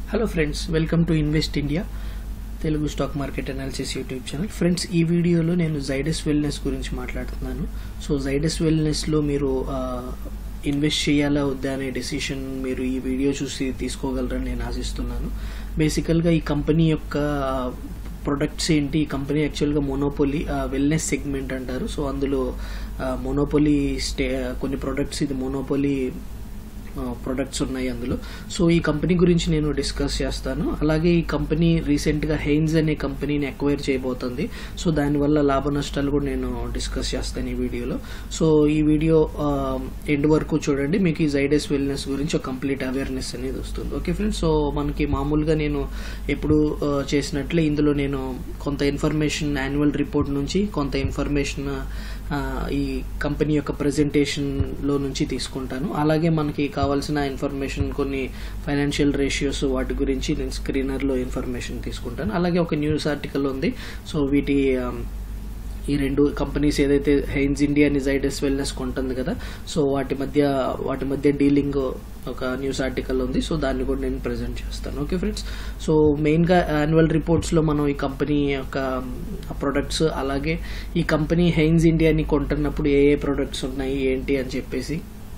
Hello friends, welcome to Invest India Telugu stock market analysis YouTube channel. Friends, ఈ వీడియోలో నేను Zydus wellness గురించి మాట్లాడుతున్నాను. సో జైడస్ వెల్నెస్లో మీరు ఇన్వెస్ట్ చేయాలా వద్దా అనే డెసిషన్ మీరు ఈ వీడియో చూసి తీసుకోగలరని నేను ఆశిస్తున్నాను. బేసికల్గా ఈ కంపెనీ యొక్క ప్రొడక్ట్స్ ఏంటి? ఈ కంపెనీ యాక్చువల్గా మోనోపోలీ వెల్నెస్ సెగ్మెంట్ అంటారు. సో అందులో మోనోపోలీ కొన్ని ప్రొడక్ట్స్, ఇది మోనోపోలీ ప్రొడక్ట్స్ ఉన్నాయి అందులో. సో ఈ కంపెనీ గురించి నేను డిస్కస్ చేస్తాను. అలాగే ఈ కంపెనీ రీసెంట్గా హైన్స్ అనే కంపెనీని అక్వైర్ చేయబోతుంది. సో దానివల్ల లాభ నష్టాలు కూడా నేను డిస్కస్ చేస్తాను ఈ వీడియోలో. సో ఈ వీడియో ఎండ్ వరకు చూడండి, మీకు ఈ జైడస్ వెల్నెస్ గురించి ఒక కంప్లీట్ అవేర్నెస్ అనేది వస్తుంది. ఓకే ఫ్రెండ్స్, సో మనకి మామూలుగా నేను ఎప్పుడు చేసినట్లే ఇందులో నేను కొంత ఇన్ఫర్మేషన్ యాన్యువల్ రిపోర్ట్ నుంచి, కొంత ఇన్ఫర్మేషన్ ఈ కంపెనీ యొక్క ప్రెజెంటేషన్ లో నుంచి తీసుకుంటాను. అలాగే మనకి కావాల్సిన ఇన్ఫర్మేషన్, కొన్ని ఫైనాన్షియల్ రేషియోస్, వాటి గురించి నేను స్క్రీనర్ లో ఇన్ఫర్మేషన్ తీసుకుంటాను. అలాగే ఒక న్యూస్ ఆర్టికల్ ఉంది. సో వీటి ఈ రెండు కంపెనీస్ ఏదైతే హైన్స్ ఇండియా అని జైడస్ వెల్నెస్ కొంటుంది కదా, సో వాటి మధ్య డీలింగ్ ఒక న్యూస్ ఆర్టికల్ ఉంది. సో దాన్ని కూడా నేను ప్రెజెంట్ చేస్తాను. ఓకే ఫ్రెండ్స్, సో మెయిన్గా యాన్యువల్ రిపోర్ట్స్ లో మనం ఈ కంపెనీ యొక్క ప్రొడక్ట్స్, అలాగే ఈ కంపెనీ హైన్స్ ఇండియాని కొంటున్నప్పుడు ఏ ప్రొడక్ట్స్ ఉన్నాయి ఏంటి అని చెప్పేసి,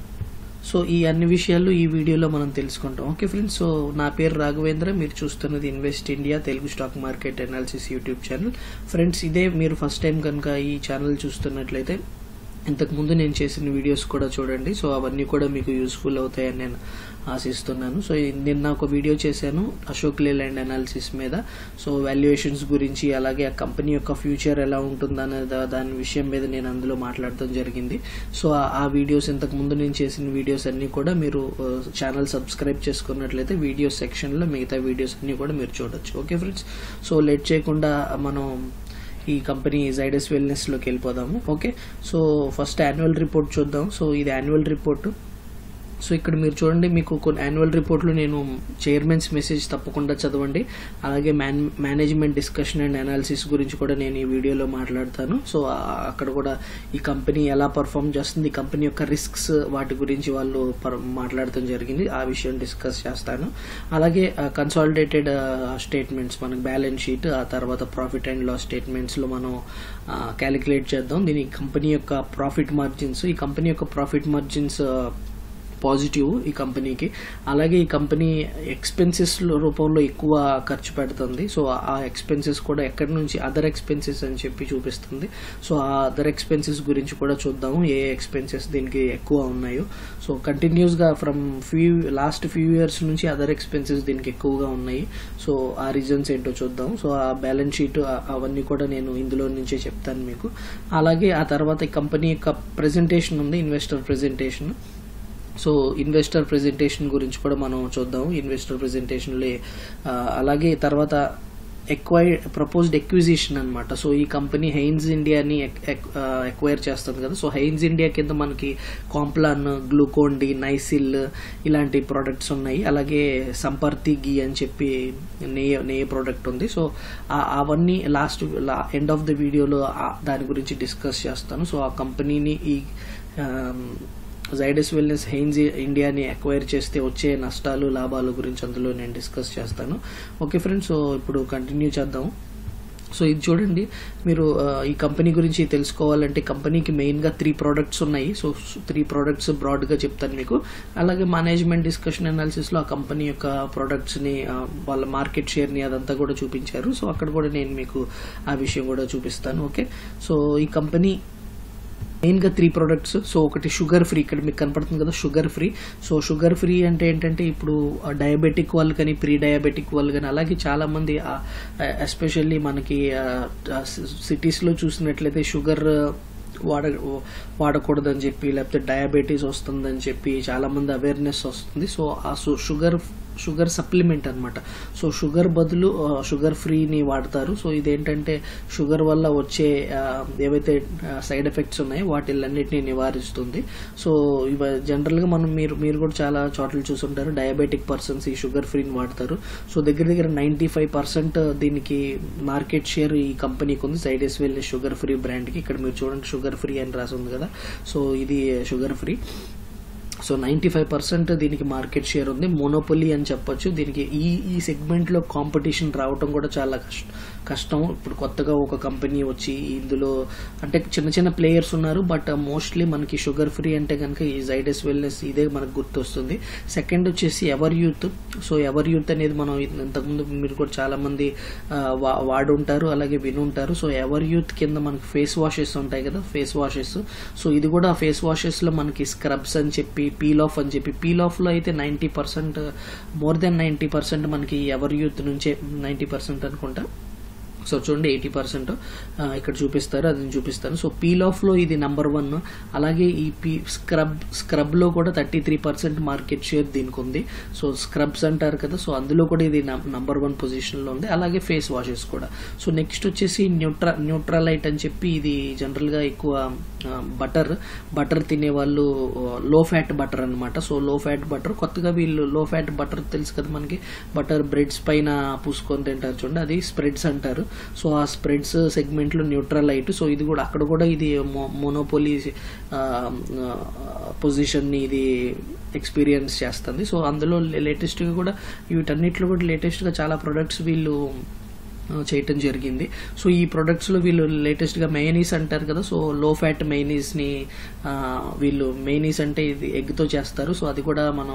సో ఈ అన్ని విషయాలు ఈ వీడియోలో మనం తెలుసుకుంటాం. ఓకే ఫ్రెండ్స్, సో నా పేరు రాఘవేంద్ర, మీరు చూస్తున్నది Invest India Telugu stock market analysis YouTube channel. Friends, ఇదే మీరు ఫస్ట్ టైం కనుక ఈ ఛానల్ చూస్తున్నట్లయితే ఇంతకు ముందు నేను చేసిన వీడియోస్ కూడా చూడండి. సో అవన్నీ కూడా మీకు యూస్ఫుల్ అవుతాయని నేను ఆశిస్తున్నాను. సో నిన్న ఒక వీడియో చేశాను అశోక్ లేలాండ్ అనాలిసిస్ మీద. సో వాల్యుయేషన్స్ గురించి, అలాగే ఆ కంపెనీ యొక్క ఫ్యూచర్ ఎలా ఉంటుందనే దాని విషయం మీద నేను అందులో మాట్లాడటం జరిగింది. సో ఆ వీడియోస్, ఇంతకు ముందు నేను చేసిన వీడియోస్ అన్ని కూడా మీరు ఛానల్ సబ్స్క్రైబ్ చేసుకున్నట్లయితే వీడియోస్ సెక్షన్ లో మిగతా వీడియోస్ అన్ని కూడా మీరు చూడొచ్చు. ఓకే ఫ్రెండ్స్, సో లేట్ చేయకుండా మనం ఈ కంపెనీ జైడస్ వెల్నెస్ లోకి వెళ్ళిపోదాము. Okay, so first annual report చూద్దాం. సో ఇది యాన్యువల్ రిపోర్ట్. సో ఇక్కడ మీరు చూడండి, మీకు కొన్ని యాన్యువల్ రిపోర్ట్లు నేను చైర్మన్స్ మెసేజ్ తప్పకుండా చదవండి. అలాగే మేనేజ్మెంట్ డిస్కషన్ అండ్ అనాలిసిస్ గురించి కూడా నేను ఈ వీడియోలో మాట్లాడతాను. సో అక్కడ కూడా ఈ కంపెనీ ఎలా పర్ఫామ్ చేస్తుంది, ఈ కంపెనీ యొక్క రిస్క్స్, వాటి గురించి వాళ్ళు మాట్లాడటం జరిగింది. ఆ విషయం డిస్కస్ చేస్తాను. అలాగే కన్సాలిడేటెడ్ స్టేట్మెంట్స్, మనకు బ్యాలెన్స్ షీట్, ఆ తర్వాత ప్రాఫిట్ అండ్ లాస్ స్టేట్మెంట్స్ లో మనం క్యాలిక్యులేట్ చేద్దాం. దీని కంపెనీ యొక్క ప్రాఫిట్ మార్జిన్స్, ఈ కంపెనీ యొక్క ప్రాఫిట్ మార్జిన్స్ పాజిటివ్ ఈ కంపెనీకి. అలాగే ఈ కంపెనీ ఎక్స్పెన్సెస్ రూపంలో ఎక్కువ ఖర్చు పెడుతుంది. సో ఆ ఎక్స్పెన్సెస్ కూడా ఎక్కడి నుంచి, అదర్ ఎక్స్పెన్సెస్ అని చెప్పి చూపిస్తుంది. సో ఆ అదర్ ఎక్స్పెన్సెస్ గురించి కూడా చూద్దాము, ఏ ఎక్స్పెన్సెస్ దీనికి ఎక్కువ ఉన్నాయో. సో కంటిన్యూస్ గా ఫ్రమ్ లాస్ట్ ఫ్యూ ఇయర్స్ నుంచి అదర్ ఎక్స్పెన్సెస్ దీనికి ఎక్కువగా ఉన్నాయి. సో ఆ రీజన్స్ ఏంటో చూద్దాం. సో ఆ బ్యాలెన్స్ షీట్ అవన్నీ కూడా నేను ఇందులో నుంచే చెప్తాను మీకు. అలాగే ఆ తర్వాత ఈ కంపెనీ యొక్క ప్రెజెంటేషన్ ఉంది, investor presentation. So investor presentation గురించి కూడా మనం చూద్దాం. ఇన్వెస్టర్ ప్రెజెంటేషన్ లో అలాగే తర్వాత ప్రపోజ్డ్ ఎక్విజిషన్ అన్నమాట. సో ఈ కంపెనీ హైన్స్ ఇండియాని ఎక్వైర్ చేస్తుంది కదా. సో హైన్స్ ఇండియా కింద మనకి కాంప్లాన్, గ్లూకోన్ డి, నైసిల్ ఇలాంటి ప్రొడక్ట్స్ ఉన్నాయి. అలాగే సంపర్తి గీ అని చెప్పి నెయ్యి ప్రోడక్ట్ ఉంది. సో అవన్నీ లాస్ట్ ఎండ్ ఆఫ్ ద వీడియోలో దాని గురించి డిస్కస్ చేస్తాను. సో ఆ కంపెనీని, ఈ జైడస్ వెల్నెస్ హైన్స్ ఇండియాని అక్వైర్ చేస్తే వచ్చే నష్టాలు, లాభాలు గురించి అందులో నేను డిస్కస్ చేస్తాను. ఓకే ఫ్రెండ్స్, సో ఇప్పుడు కంటిన్యూ చేద్దాం. సో ఇది చూడండి, మీరు ఈ కంపెనీ గురించి తెలుసుకోవాలంటే కంపెనీకి మెయిన్ గా 3 ప్రొడక్ట్స్ ఉన్నాయి. సో 3 ప్రొడక్ట్స్ బ్రాడ్ గా చెప్తాను మీకు. అలాగే మేనేజ్మెంట్ డిస్కషన్ అనాలిసిస్ లో ఆ కంపెనీ యొక్క ప్రొడక్ట్స్ ని, వాళ్ళ మార్కెట్ షేర్ ని అదంతా కూడా చూపించారు. సో అక్కడ కూడా నేను మీకు ఆ విషయం కూడా చూపిస్తాను. ఓకే, సో ఈ కంపెనీ మెయిన్ గా 3 ప్రొడక్ట్స్. సో ఒకటి షుగర్ ఫ్రీ, ఇక్కడ మీకు కనపడుతుంది కదా sugar free. So sugar free అంటే ఏంటంటే, ఇప్పుడు డయాబెటిక్ వాళ్ళు కానీ, ప్రీ డయాబెటిక్ వాళ్ళు కానీ, అలాగే చాలా మంది ఎస్పెషల్లీ మనకి సిటీస్ లో చూసినట్లయితే షుగర్ వాడకూడదని చెప్పి, లేకపోతే డయాబెటీస్ వస్తుందని చెప్పి చాలా మంది అవేర్నెస్ వస్తుంది. సో ఆ షుగర్ సప్లిమెంట్ అన్నమాట. సో షుగర్ బదులు షుగర్ ఫ్రీని వాడతారు. సో ఇదేంటంటే షుగర్ వల్ల వచ్చే ఏవైతే సైడ్ ఎఫెక్ట్స్ ఉన్నాయో వాటిలన్నిటిని నివారిస్తుంది. సో ఇవి జనరల్ గా మీరు కూడా చాలా చోట్ల చూసుంటారు, డయాబెటిక్ పర్సన్స్ ఈ షుగర్ ఫ్రీని వాడతారు. సో దగ్గర 95% దీనికి మార్కెట్ షేర్ ఈ కంపెనీకి ఉంది, Zydus Wellness sugar free brand కి. ఇక్కడ మీరు చూడండి షుగర్ ఫ్రీ అని రాసి ఉంది కదా. సో ఇది షుగర్ ఫ్రీ. సో 95% దీనికి మార్కెట్ షేర్ ఉంది, మోనోపొలీ అని చెప్పొచ్చు. దీనికి ఈ సెగ్మెంట్లో కాంపిటీషన్ రావటం కూడా చాలా కష్టం. ఇప్పుడు కొత్తగా ఒక కంపెనీ వచ్చి ఇందులో అంటే చిన్న చిన్న ప్లేయర్స్ ఉన్నారు, బట్ మోస్ట్లీ మనకి షుగర్ ఫ్రీ అంటే కనుక ఈ జైడస్ వెల్నెస్ ఇదే మనకు గుర్తొస్తుంది. సెకండ్ వచ్చేసి ఎవర్-యూత్. సో ఎవర్-యూత్ అనేది మనం ఇంతకుముందు మీరు కూడా చాలా మంది వాడుంటారు, అలాగే వినుంటారు. సో ఎవర్-యూత్ కింద మనకి ఫేస్ వాషెస్ ఉంటాయి కదా, ఫేస్ వాషెస్. సో ఇది కూడా ఫేస్ వాషెస్ లో మనకి స్క్రబ్స్ అని చెప్పి, పీల్ ఆఫ్ అని చెప్పి, పీల్ ఆఫ్ లో అయితే 90% మోర్ దెన్ 90% మనకి ఎవర్-యూత్ నుంచే 90% అనుకుంటా. సో చూడండి 80% ఇక్కడ చూపిస్తారు, అది చూపిస్తాను. సో పీల్ ఆఫ్ లో ఇది నంబర్ 1. అలాగే ఈ స్క్రబ్ లో కూడా 33% మార్కెట్ షేర్ దీనికి ఉంది. సో స్క్రబ్స్ అంటారు కదా, సో అందులో కూడా ఇది నంబర్ 1 పొజిషన్ లో ఉంది. అలాగే ఫేస్ వాషెస్ కూడా. సో నెక్స్ట్ వచ్చేసి న్యూట్రాలైట్ అని చెప్పి, ఇది జనరల్ గా ఎక్కువ బటర్ తినే వాళ్ళు లో ఫ్యాట్ బటర్ అనమాట. సో లో ఫ్యాట్ బటర్, కొత్తగా వీళ్ళు లో ఫ్యాట్ బటర్ తెలుసు కదా మనకి, బటర్ బ్రెడ్స్ పైన పూసుకొని తింటారు చూడండి, అది స్ప్రెడ్స్ అంటారు. సో ఆ స్ప్రెడ్స్ సెగ్మెంట్ లో న్యూట్రాలైట్. సో ఇది కూడా అక్కడ కూడా ఇది మోనోపోలీ పొజిషన్ ని ఇది ఎక్స్పీరియన్స్ చేస్తుంది. సో అందులో లేటెస్ట్ గా కూడా వీటన్నిటిలో కూడా లేటెస్ట్ గా చాలా ప్రొడక్ట్స్ వీళ్ళు చేయటం జరిగింది. సో ఈ ప్రొడక్ట్స్ లో వీళ్ళు లేటెస్ట్ గా మెయోనీస్ అంటారు కదా, సో లో ఫ్యాట్ మెయోనీస్ ని వీళ్ళు, మెయోనీస్ అంటే ఇది ఎగ్ తో చేస్తారు. సో అది కూడా మనం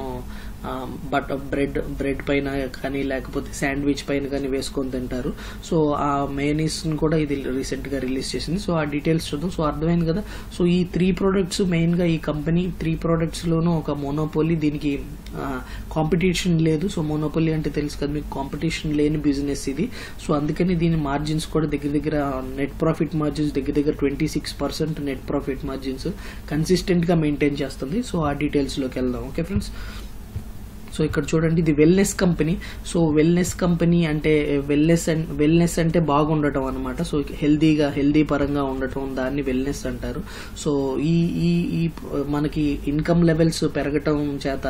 బ్రెడ్ పైన కానీ లేకపోతే శాండ్విచ్ పైన కానీ వేసుకొని తింటారు. సో ఆ మెయోనీస్ కూడా ఇది రీసెంట్ గా రిలీజ్ చేసింది. సో ఆ డీటెయిల్స్ చూద్దాం. సో అర్థమైంది కదా. సో ఈ 3 ప్రొడక్ట్స్ మెయిన్ గా ఈ కంపెనీ 3 ప్రొడక్ట్స్ లోనూ ఒక మోనోపోలీ, దీనికి కాంపిటీషన్ లేదు. సో మోనోపోలీ అంటే తెలుసు కదా మీకు, కాంపిటీషన్ లేని బిజినెస్ ఇది. సో అందుకని దీని మార్జిన్స్ కూడా దగ్గర నెట్ ప్రాఫిట్ మార్జిన్స్ దగ్గర 26% నెట్ ప్రాఫిట్ మార్జిన్స్ కన్సిస్టెంట్ గా మెయింటైన్ చేస్తుంది. సో ఆ డీటెయిల్స్ లోకి వెళ్దాం. Okay friends. సో ఇక్కడ చూడండి, ఇది wellness company. So wellness company అంటే వెల్నెస్ అంటే బాగుండటం అనమాట. సో హెల్దీ పరంగా ఉండటం, దాన్ని వెల్నెస్ అంటారు. సో ఈ మనకి ఇన్కమ్ లెవెల్స్ పెరగటం చేత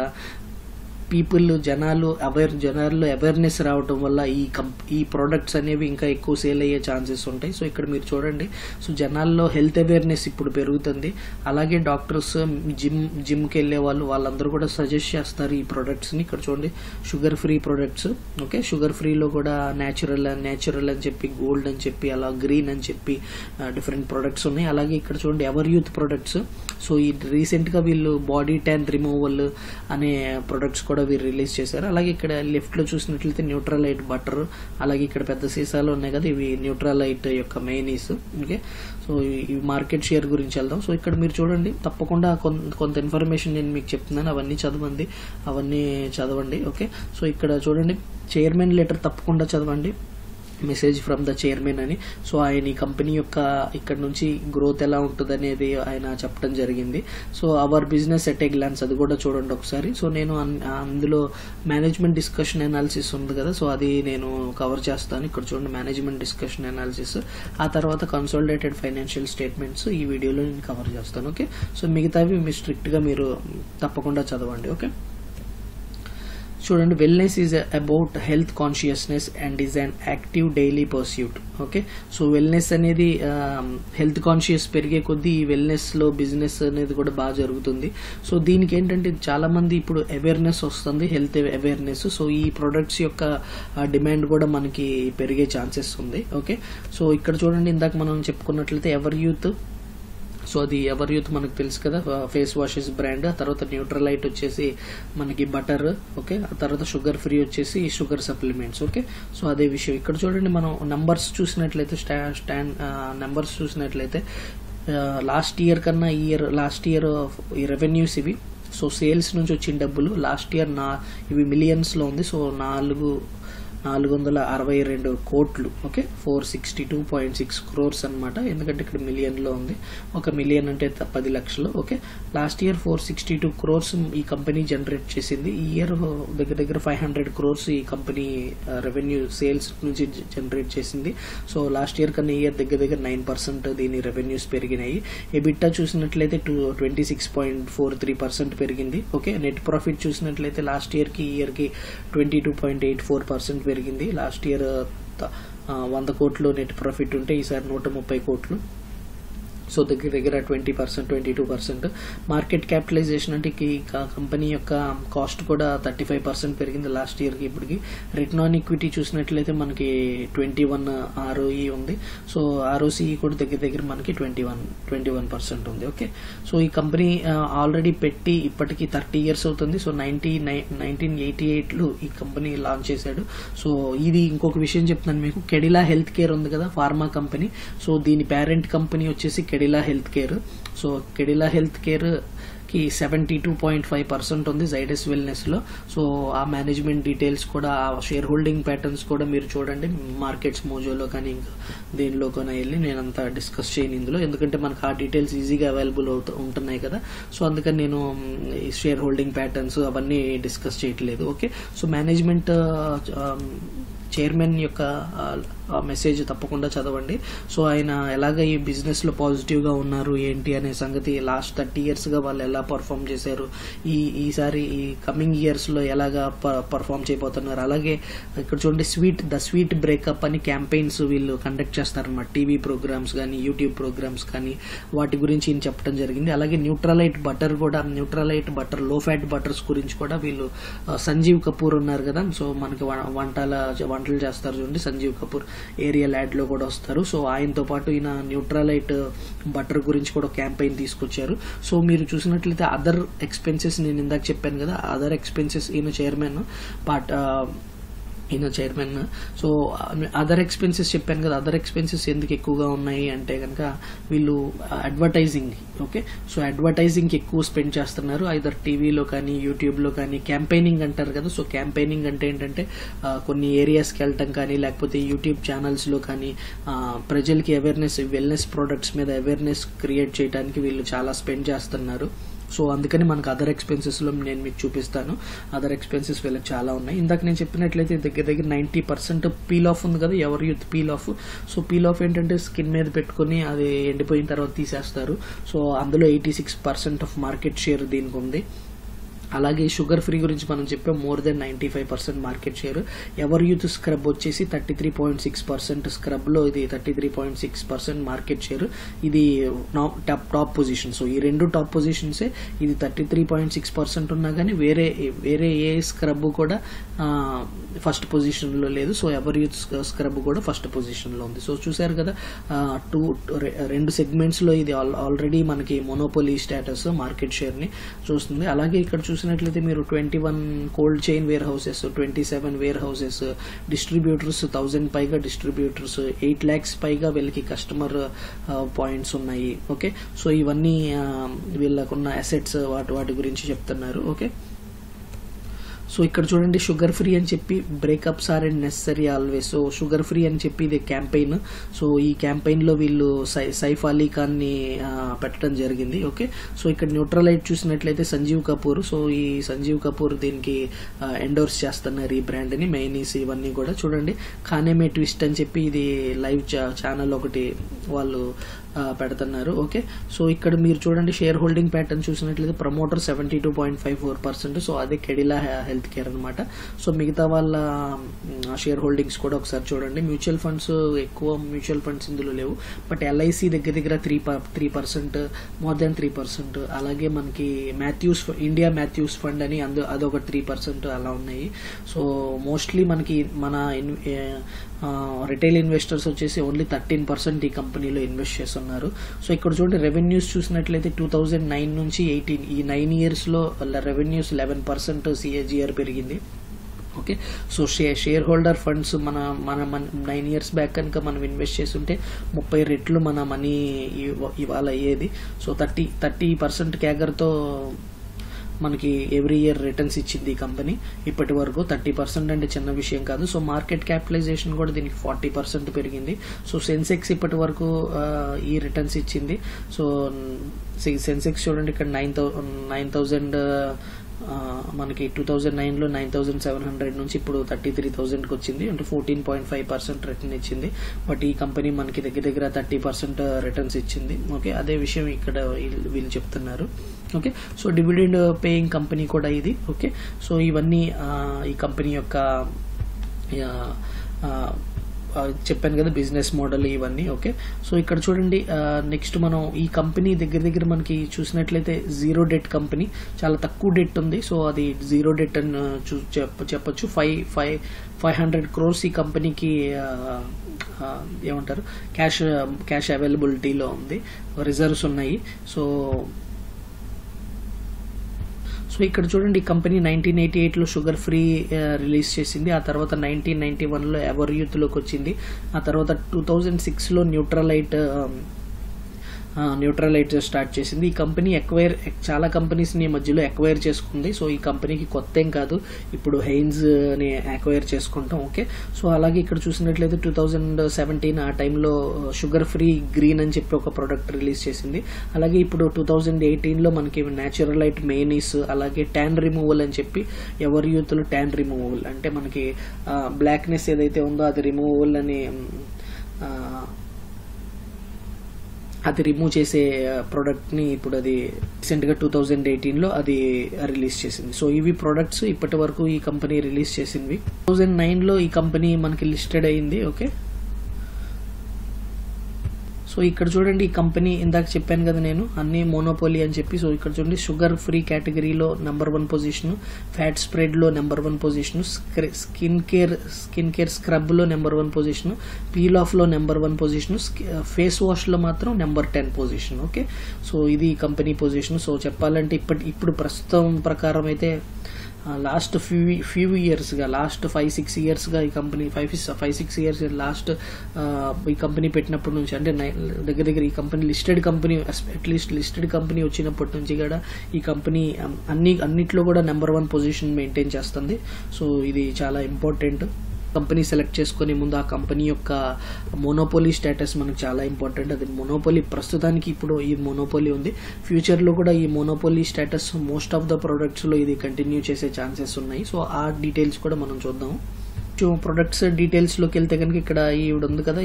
జనాల్లో అవేర్నెస్ రావటం వల్ల ఈ ప్రొడక్ట్స్ అనేవి ఇంకా ఎక్కువ సేల్ అయ్యే ఛాన్సెస్ ఉంటాయి. సో ఇక్కడ మీరు చూడండి, సో జనాల్లో హెల్త్ అవేర్నెస్ ఇప్పుడు పెరుగుతుంది. అలాగే డాక్టర్స్, జిమ్కి వెళ్లే వాళ్ళందరూ కూడా సజెస్ట్ చేస్తారు ఈ ప్రొడక్ట్స్ ని. ఇక్కడ చూడండి, sugar free products. Okay, sugar ఫ్రీలో కూడా న్యాచురల్ అని చెప్పి, గోల్డ్ అని చెప్పి, అలా గ్రీన్ అని చెప్పి డిఫరెంట్ ప్రొడక్ట్స్ ఉన్నాయి. అలాగే ఇక్కడ చూడండి ఎవర్-యూత్ ప్రొడక్ట్స్. సో ఈ రీసెంట్ గా వీళ్ళు బాడీ ట్యాన్ రిమూవల్ అనే ప్రొడక్ట్స్ కూడా వీరు రిలీజ్ చేశారు. అలాగే ఇక్కడ లెఫ్ట్ లో చూసినట్లయితే న్యూట్రాలైట్ బటర్, అలాగే ఇక్కడ పెద్ద సీసాలు ఉన్నాయి కదా, ఇవి న్యూట్రాలైట్ యొక్క మెయినీస్. ఓకే, సో ఈ మార్కెట్ షేర్ గురించి వెళ్దాం. సో ఇక్కడ మీరు చూడండి, తప్పకుండా కొంత ఇన్ఫర్మేషన్ నేను మీకు చెప్తున్నాను, అవన్నీ చదవండి. ఓకే, సో ఇక్కడ చూడండి, చైర్మన్ లెటర్ తప్పకుండా చదవండి, మెసేజ్ ఫ్రమ్ ద చైర్మన్ అని. సో ఆయన ఈ కంపెనీ యొక్క ఇక్కడ నుంచి గ్రోత్ ఎలా ఉంటుంది అనేది ఆయన చెప్పడం జరిగింది. So our business at a glance, అది కూడా చూడండి ఒకసారి. సో నేను అందులో మేనేజ్మెంట్ డిస్కషన్ అనాలిసిస్ ఉంది కదా, సో అది నేను కవర్ చేస్తాను. ఇక్కడ చూడండి, మేనేజ్మెంట్ డిస్కషన్ అనాలిసిస్, ఆ తర్వాత కన్సాలిడేటెడ్ ఫైనాన్షియల్ స్టేట్మెంట్స్ ఈ వీడియోలో నేను కవర్ చేస్తాను. ఓకే, సో మిగతావి మీరు స్ట్రిక్ట్ గా మీరు తప్పకుండా చదవండి. ఓకే, చూడండి, wellness is about health consciousness and is an active daily pursuit. Okay, so wellness అనేది హెల్త్ కాన్షియస్ పెరిగే కొద్దీ ఈ వెల్నెస్ లో బిజినెస్ అనేది కూడా బాగా జరుగుతుంది. సో దీనికి ఏంటంటే చాలా మంది ఇప్పుడు అవేర్నెస్ వస్తుంది, హెల్త్ అవేర్నెస్. సో ఈ ప్రొడక్ట్స్ యొక్క డిమాండ్ కూడా మనకి పెరిగే ఛాన్సెస్ ఉంది. ఓకే, సో ఇక్కడ చూడండి, ఇందాక మనం చెప్పుకున్నట్లయితే ఎవర్-యూత్. సో అది ఎవర్-యూత్ మనకు తెలుసు కదా, ఫేస్ వాషెస్ బ్రాండ్. ఆ తర్వాత న్యూట్రలైట్ వచ్చేసి మనకి బటర్. ఓకే, ఆ తర్వాత షుగర్ ఫ్రీ వచ్చేసి షుగర్ సప్లిమెంట్స్. ఓకే, సో అదే విషయం. ఇక్కడ చూడండి, మనం నంబర్స్ చూసినట్లయితే లాస్ట్ ఇయర్ ఈ రెవెన్యూస్ ఇవి. సో సేల్స్ నుంచి వచ్చిన డబ్బులు లాస్ట్ ఇయర్ ఇవి మిలియన్స్ లో ఉంది. సో 462 కోట్లు. ఓకే, 462.6 crores అనమాట, ఎందుకంటే ఇక్కడ మిలియన్ లో ఉంది. 1 మిలియన్ అంటే 10 లక్షలు. ఓకే, లాస్ట్ ఇయర్ 462 crores ఈ కంపెనీ జనరేట్ చేసింది. ఈ ఇయర్ దగ్గర 500 crores ఈ కంపెనీ రెవెన్యూ సేల్స్ నుంచి జనరేట్ చేసింది. సో లాస్ట్ ఇయర్ కన్నా ఈ ఇయర్ దగ్గర 9% దీని రెవెన్యూస్ పెరిగినాయి. ఎబిటా చూసినట్లయితే 26.43% పెరిగింది. ఓకే, నెట్ ప్రాఫిట్ చూసినట్లయితే లాస్ట్ ఇయర్ కి ఈ ఇయర్ కి 22.84% పెరిగింది. లాస్ట్ ఇయర్ 100 కోట్లు నెట్ ప్రాఫిట్ ఉంటే ఈసారి 130 కోట్లు. సో దగ్గర 20%, 22%. మార్కెట్ క్యాపిటలైజేషన్ అంటే ఈ కంపెనీ యొక్క కాస్ట్ కూడా 35% పెరిగింది లాస్ట్ ఇయర్కి ఇప్పటికి. రిటర్న్ ఆన్ ఈక్విటీ చూసినట్లయితే మనకి 21 ROE ఉంది. సో ROCE కూడా దగ్గర మనకి 21% ఉంది. ఓకే, సో ఈ కంపెనీ ఆల్రెడీ పెట్టి ఇప్పటికి 30 years అవుతుంది. సో 1988లో ఈ కంపెనీ లాంచ్ చేశాడు. సో ఇది ఇంకొక విషయం చెప్తున్నాను మీకు, కెడిలా హెల్త్ కేర్ ఉంది కదా ఫార్మా కంపెనీ, సో దీని పేరెంట్ కంపెనీ వచ్చేసి Cadila health care. So Cadila health care కి 72.5% ఉంది జైడస్ వెల్నెస్ లో. సో ఆ మేనేజ్మెంట్ డీటెయిల్స్ కూడా, ఆ షేర్ హోల్డింగ్ ప్యాటర్న్స్ కూడా మీరు చూడండి. మార్కెట్స్ మోజోలో కానీ ఇంకా దేనిలో కానీ వెళ్ళి నేనంతా డిస్కస్ చేయను ఇందులో, ఎందుకంటే మనకు ఆ డీటెయిల్స్ ఈజీగా అవైలబుల్ ఉంటున్నాయి కదా. సో అందుకని నేను షేర్ హోల్డింగ్ ప్యాటర్న్స్ అవన్నీ డిస్కస్ చేయట్లేదు. ఓకే, సో మేనేజ్మెంట్ చైర్మన్ యొక్క మెసేజ్ తప్పకుండా చదవండి. సో ఆయన ఎలాగ ఈ బిజినెస్ లో పాజిటివ్ గా ఉన్నారు ఏంటి అనే సంగతి, లాస్ట్ 30 years గా వాళ్ళు ఎలా పర్ఫామ్ చేశారు, ఈసారి ఈ కమింగ్ ఇయర్స్ లో ఎలాగా పర్ఫామ్ చేయబోతున్నారు. అలాగే ఇక్కడ చూడండి, ద స్వీట్ బ్రేకప్ అని క్యాంపెయిన్స్ వీళ్ళు కండక్ట్ చేస్తారన్నమాట. టీవీ ప్రోగ్రామ్స్ కానీ యూట్యూబ్ ప్రోగ్రామ్స్ కానీ వాటి గురించి ఈయన చెప్పడం జరిగింది. అలాగే న్యూట్రలైట్ బటర్ కూడా, Nutralite butter low fat butters గురించి కూడా వీళ్ళు, సంజీవ్ కపూర్ ఉన్నారు కదా, సో మనకి వంటలు చేస్తారు చూడండి, సంజీవ్ కపూర్ ఏరియల్ యాడ్ లో కూడా వస్తారు. సో ఆయనతో పాటు ఈయన న్యూట్రలైట్ బటర్ గురించి కూడా క్యాంపెయిన్ తీసుకొచ్చారు. సో మీరు చూసినట్లయితే అదర్ ఎక్స్పెన్సెస్, నేను ఇందాక చెప్పాను కదా అదర్ ఎక్స్పెన్సెస్, ఈయన చైర్మన్. సో అదర్ ఎక్స్పెన్సెస్ చెప్పాను కదా, అదర్ ఎక్స్పెన్సెస్ ఎందుకు ఎక్కువగా ఉన్నాయి అంటే కనుక వీళ్ళు అడ్వర్టైజింగ్, ఓకే, సో అడ్వర్టైజింగ్ ఎక్కువ స్పెండ్ చేస్తున్నారు, ఐదర్ టీవీలో కానీ యూట్యూబ్ లో కానీ. క్యాంపెయినింగ్ అంటారు కదా, సో క్యాంపెయినింగ్ అంటే ఏంటంటే కొన్ని ఏరియాస్కి వెళ్ళటం కానీ, లేకపోతే యూట్యూబ్ ఛానల్స్ లో కానీ ప్రజలకి అవేర్నెస్, వెల్నెస్ ప్రొడక్ట్స్ మీద అవేర్నెస్ క్రియేట్ చేయడానికి వీళ్ళు చాలా స్పెండ్ చేస్తున్నారు. సో అందుకని మనకు అదర్ ఎక్స్పెన్సెస్ లో నేను మీకు చూపిస్తాను. అదర్ ఎక్స్పెన్సెస్ వీళ్ళకి చాలా ఉన్నాయి. ఇందాక నేను చెప్పినట్లయితే దగ్గర 90% పీల్ ఆఫ్ ఉంది కదా, Everyuth peel off. So peel off ఏంటంటే స్కిన్ మీద పెట్టుకుని అది ఎండిపోయిన తర్వాత తీసేస్తారు. సో అందులో 86% ఆఫ్ మార్కెట్ షేర్ దీనికి ఉంది. అలాగే షుగర్ ఫ్రీ గురించి మనం చెప్పాం, more than 95% market share. Everyuth scrub వచ్చేసి 33.6%, స్క్రబ్ లో ఇది 33.6% మార్కెట్ షేర్. ఇది టాప్ పొజిషన్. సో ఈ రెండు టాప్ పొజిషన్స్. ఇది 33.6% ఉన్నా కానీ వేరే ఏ స్క్రబ్ కూడా ఫస్ట్ పొజిషన్ లో లేదు. సో ఎవరియూత్ స్క్రబ్ కూడా ఫస్ట్ పొజిషన్ లో ఉంది. సో చూసారు కదా, రెండు సెగ్మెంట్స్ లో ఇది ఆల్రెడీ మనకి మొనోపోలీ స్టేటస్ మార్కెట్ షేర్ ని చూస్తుంది. అలాగే ఇక్కడ చూసినట్లయితే మీరు 21 cold chain warehouses, 27 warehouses, distributors 1000 పైగా డిస్ట్రిబ్యూటర్స్, 8 lakhs పైగా వీళ్ళకి కస్టమర్ పాయింట్స్ ఉన్నాయి. ఓకే, సో ఇవన్నీ వీళ్ళకున్న అసెట్స్, వాటి గురించి చెప్తున్నారు. ఓకే, సో ఇక్కడ చూడండి, షుగర్ ఫ్రీ అని చెప్పి breakups are unnecessary always. So sugar free అని చెప్పి ఇది క్యాంపెయిన్. సో ఈ క్యాంపెయిన్ లో వీళ్ళు సైఫ్ అలీ ఖాన్ ని పెట్టడం జరిగింది. ఓకే, సో ఇక్కడ న్యూట్రలైట్ చూసినట్లయితే సంజీవ్ కపూర్. సో ఈ సంజీవ్ కపూర్ దీనికి ఎండోర్స్ చేస్తున్నారు ఈ బ్రాండ్ ని. మైనీస్ ఇవన్నీ కూడా చూడండి. ఖానేమే ట్విస్ట్ అని చెప్పి ఇది లైవ్ ఛానల్ ఒకటి వాళ్ళు పెడుతున్నారు. ఓకే, సో ఇక్కడ మీరు చూడండి, షేర్ హోల్డింగ్ ప్యాటర్న్ చూసినట్లయితే ప్రమోటర్ 72.54%. సో అదే కెడిలా హెల్త్ కేర్ అనమాట. సో మిగతా వాళ్ళ షేర్ హోల్డింగ్స్ కూడా ఒకసారి చూడండి. మ్యూచువల్ ఫండ్స్, ఎక్కువ మ్యూచువల్ ఫండ్స్ ఇందులో లేవు, బట్ ఎల్ఐసి దగ్గర 3%, మోర్ దాన్ 3%. అలాగే మనకి ఇండియా మాథ్యూస్ ఫండ్ అని అదొక 3% అలా ఉన్నాయి. సో మోస్ట్లీ మనకి మన రిటైల్ ఇన్వెస్టర్స్ వచ్చేసి ఓన్లీ 13% ఈ కంపెనీలో ఇన్వెస్ట్ చేస్తున్నారు. సో ఇక్కడ చూడండి, రెవెన్యూస్ చూసినట్లయితే 2009 నుంచి 18, ఈ 9 years లో రెవెన్యూస్ 11% CAGR పెరిగింది. Okay, so share holder funds మన 9 years బ్యాక్ కనుక మనం ఇన్వెస్ట్ చేస్తుంటే 30 రెట్లు మన మనీ ఇవాళ అయ్యేది. సో 30% క్యాగర్తో మనకి ఎవ్రీ ఇయర్ రిటర్న్స్ ఇచ్చింది ఈ కంపెనీ ఇప్పటి వరకు. 30% అంటే చిన్న విషయం కాదు. సో మార్కెట్ క్యాపిటలైజేషన్ కూడా దీనికి 40% పెరిగింది. సో సెన్సెక్స్ ఇప్పటి వరకు ఈ రిటర్న్స్ ఇచ్చింది. సో సెన్సెక్స్ చూడండి, ఇక్కడ 9,000 మనకి 2009లో 9,700 నుంచి ఇప్పుడు 33,000కి వచ్చింది. అంటే 14.5% రిటర్న్ ఇచ్చింది. బట్ ఈ కంపెనీ మనకి దగ్గర 30% రిటర్న్స్ ఇచ్చింది. ఓకే, అదే విషయం ఇక్కడ వీళ్ళు చెప్తున్నారు. Okay, so dividend paying company కూడా ఇది. ఓకే, సో ఇవన్నీ ఈ కంపెనీ యొక్క చెప్పాను కదా బిజినెస్ మోడల్ ఇవన్నీ. ఓకే, సో ఇక్కడ చూడండి నెక్స్ట్ మనం ఈ కంపెనీ దగ్గర మనకి చూసినట్లయితే జీరో డెట్ కంపెనీ, చాలా తక్కువ డెట్ ఉంది. సో అది జీరో డెట్ అని చెప్పొచ్చు. 500 crores ఈ కంపెనీకి ఏమంటారు క్యాష్ అవైలబిలిటీలో ఉంది, రిజర్వ్స్ ఉన్నాయి. సో ఇక్కడ చూడండి ఈ కంపెనీ 1988లో షుగర్ ఫ్రీ రిలీజ్ చేసింది. ఆ తర్వాత 1991లో ఎవర్యూత్లోకి వచ్చింది. ఆ తర్వాత 2006లో న్యూట్రలైట్ స్టార్ట్ చేసింది. ఈ కంపెనీ చాలా కంపెనీస్ని మధ్యలో ఎక్వైర్ చేసుకుంది. సో ఈ కంపెనీకి కొత్త ఏం కాదు, ఇప్పుడు హైన్స్ ని ఎక్వైర్ చేసుకుంటాం. ఓకే, సో అలాగే ఇక్కడ చూసినట్లయితే 2017 ఆ టైంలో షుగర్ ఫ్రీ గ్రీన్ అని చెప్పి ఒక ప్రోడక్ట్ రిలీజ్ చేసింది. అలాగే ఇప్పుడు 2018లో మనకి న్యాచురలైట్ మేనీస్, అలాగే ట్యాన్ రిమూవల్ అని చెప్పి ఎవర్యూత్లో ట్యాన్ రిమూవల్ అంటే మనకి బ్లాక్నెస్ ఏదైతే ఉందో అది రిమూవల్ అని అది రిమూవ్ చేసే ప్రోడక్ట్ ని ఇప్పుడు అది రీసెంట్ గా 2018లో అది రిలీజ్ చేసింది. సో ఇవి ప్రొడక్ట్స్ ఇప్పటి వరకు ఈ కంపెనీ రిలీజ్ చేసింది. 2009లో ఈ కంపెనీ మనకి లిస్టెడ్ అయింది. ఓకే, సో ఇక్కడ చూడండి ఈ కంపెనీ ఇందాక చెప్పాను కదా నేను అన్ని మోనోపోలీ అని చెప్పి. సో ఇక్కడ చూడండి షుగర్ ఫ్రీ కేటగిరీలో నెంబర్ 1 పొజిషన్, ఫ్యాట్ స్ప్రెడ్ లో number 1 position, skin care scrub లో నెంబర్ 1 పొజిషన్, పీల్ ఆఫ్ లో నెంబర్ 1 పొజిషన్, ఫేస్ వాష్ లో మాత్రం నెంబర్ 10 పొజిషన్. ఓకే, సో ఇది కంపెనీ పొజిషన్. సో చెప్పాలంటే ఇప్పుడు ప్రస్తుతం ప్రకారం అయితే లాస్ట్ ఫ్యూ ఇయర్స్ గా, లాస్ట్ 5-6 ఇయర్స్ గా ఈ కంపెనీ 5-6 ఇయర్స్ లాస్ట్ ఈ కంపెనీ పెట్టినప్పటి నుంచి, అంటే దగ్గర ఈ కంపెనీ అట్లీస్ట్ లిస్టెడ్ కంపెనీ వచ్చినప్పటి నుంచి కూడా ఈ కంపెనీ అన్నిట్లో కూడా నెంబర్ 1 పొజిషన్ మెయింటైన్ చేస్తుంది. సో ఇది చాలా ఇంపార్టెంట్. కంపెనీ సెలెక్ట్ చేసుకునే ముందు ఆ కంపెనీ యొక్క మోనోపోలీ స్టేటస్ మనకు చాలా ఇంపార్టెంట్. అది మోనోపోలీ ప్రస్తుతానికి ఇప్పుడు ఈ మోనోపోలీ ఉంది, ఫ్యూచర్ లో కూడా ఈ monopoly status most of the products లో ఇది కంటిన్యూ చేసే ఛాన్సెస్ ఉన్నాయి. సో ఆ డీటెయిల్స్ కూడా మనం చూద్దాం. ప్రొడక్ట్స్ డీటెయిల్స్ లోకి వెళ్తే కనుక ఇక్కడ ఈవిడ ఉంది కదా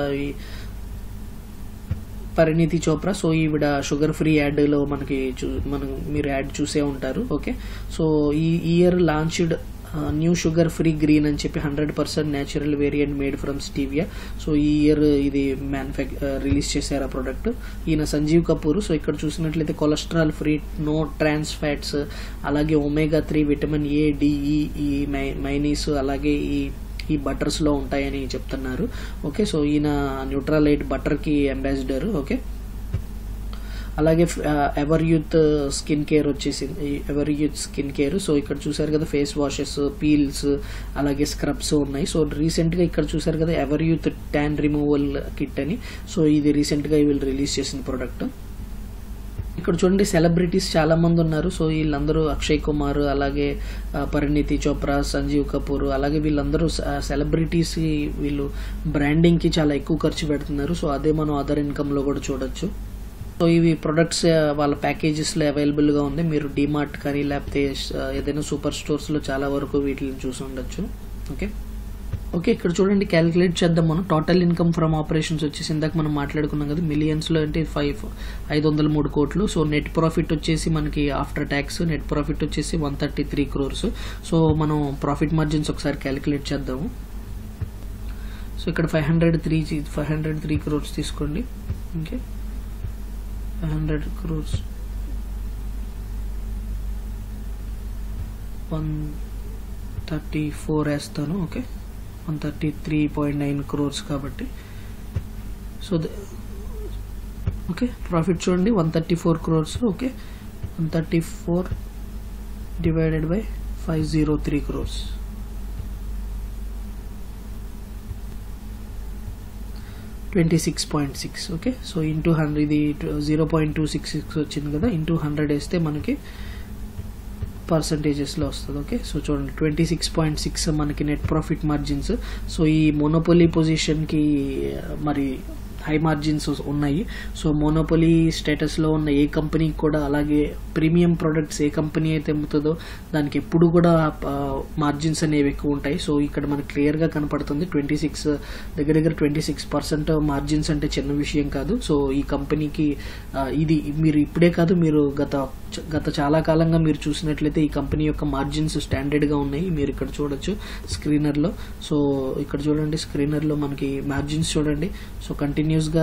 పరిణీతి చోప్రా. సో ఈవిడ షుగర్ ఫ్రీ యాడ్ లో మీరు యాడ్ చూసే ఉంటారు. ఓకే, సో ఈ year launched new sugar free green అని చెప్పి 100% natural variant made from stevia. So ఈ ఇయర్ ఇది రిలీజ్ చేశారు ఆ ప్రోడక్ట్. ఈయన సంజీవ్ కపూర్. సో ఇక్కడ చూసినట్లయితే cholesterol free, no trans fats, అలాగే ఒమేగా 3, విటమిన్ ఏ, డిఈ, ఈ మైనీస్ అలాగే ఈ బటర్స్ లో ఉంటాయని చెప్తున్నారు. ఓకే, సో ఈయన న్యూట్రాలైట్ బటర్ కి అంబాసిడర్. ఓకే, అలాగే ఎవర్యూత్ స్కిన్ కేర్ వచ్చేసింది, ఎవర్యూత్ స్కిన్ కేర్. సో ఇక్కడ చూసారు కదా ఫేస్ వాషెస్, పీల్స్, అలాగే స్క్రబ్స్ ఉన్నాయి. సో రీసెంట్ గా ఇక్కడ చూసారు కదా ఎవర్యూత్ ట్యాన్ రిమూవల్ కిట్ అని. సో ఇది రీసెంట్ గా వీళ్ళు రిలీజ్ చేసిన ప్రోడక్ట్. ఇక్కడ చూడండి సెలబ్రిటీస్ చాలా మంది ఉన్నారు. సో వీళ్ళందరూ అక్షయ్ కుమార్, అలాగే పరిణీతి చోప్రా, సంజీవ్ కపూర్, అలాగే వీళ్ళందరూ సెలబ్రిటీస్ వీళ్ళు బ్రాండింగ్ కి చాలా ఎక్కువ ఖర్చు పెడుతున్నారు. సో అదే మనం అదర్ ఇన్కమ్ లో కూడా చూడొచ్చు. సో ఇవి ప్రొడక్ట్స్ వాళ్ళ ప్యాకేజెస్ లో అవైలబుల్ గా ఉంది. మీరు డిమార్ట్ కానీ లేకపోతే ఏదైనా సూపర్ స్టోర్స్ లో చాలా వరకు వీటిని చూసి ఉండొచ్చు. ఓకే, ఇక్కడ చూడండి క్యాలిక్యులేట్ చేద్దాం మనం. టోటల్ ఇన్కమ్ ఫ్రమ్ ఆపరేషన్స్ వచ్చేసి ఇందాక మనం మాట్లాడుకున్నాం కదా మిలియన్స్ లో, అంటే 503 కోట్లు. సో నెట్ ప్రాఫిట్ వచ్చేసి మనకి ఆఫ్టర్ ట్యాక్స్ నెట్ ప్రాఫిట్ వచ్చేసి 133 crores. సో మనం ప్రాఫిట్ మార్జిన్స్ ఒకసారి క్యాలిక్యులేట్ చేద్దాము. సో ఇక్కడ 503 crores తీసుకోండి. ఓకే, 500 crores 134 వేస్తాను. ఓకే, 133.9 crores కాబట్టి. సో ఓకే, ప్రాఫిట్ చూడండి 134 crores. Okay, 134 divided by 503 crores. 26.6. Okay, so into 100 ఇది 0.266 వచ్చింది కదా, ఇంటూ 100 వేస్తే మనకి పర్సంటేజెస్ లో వస్తుంది. ఓకే, సో చూడండి 26.6 మనకి నెట్ ప్రాఫిట్ మార్జిన్స్. సో ఈ మోనోపోలీ పొజిషన్ కి మరి హై మార్జిన్స్ ఉన్నాయి. సో మోనోపొలీ స్టేటస్లో ఉన్న ఏ కంపెనీకి కూడా, అలాగే ప్రీమియం ప్రొడక్ట్స్ ఏ కంపెనీ అయితే అమ్ముతుందో దానికి ఎప్పుడు కూడా మార్జిన్స్ అనేవి ఎక్కువ ఉంటాయి. సో ఇక్కడ మనకు క్లియర్గా కనపడుతుంది 26 దగ్గర 26% మార్జిన్స్ అంటే చిన్న విషయం కాదు. సో ఈ కంపెనీకి ఇది మీరు ఇప్పుడే కాదు, మీరు గత చాలా కాలంగా మీరు చూసినట్లయితే ఈ కంపెనీ యొక్క మార్జిన్స్ స్టాండర్డ్గా ఉన్నాయి. మీరు ఇక్కడ చూడొచ్చు స్క్రీనర్లో. సో ఇక్కడ చూడండి, స్క్రీనర్లో మనకి మార్జిన్స్ చూడండి. సో కంటిన్యూస్గా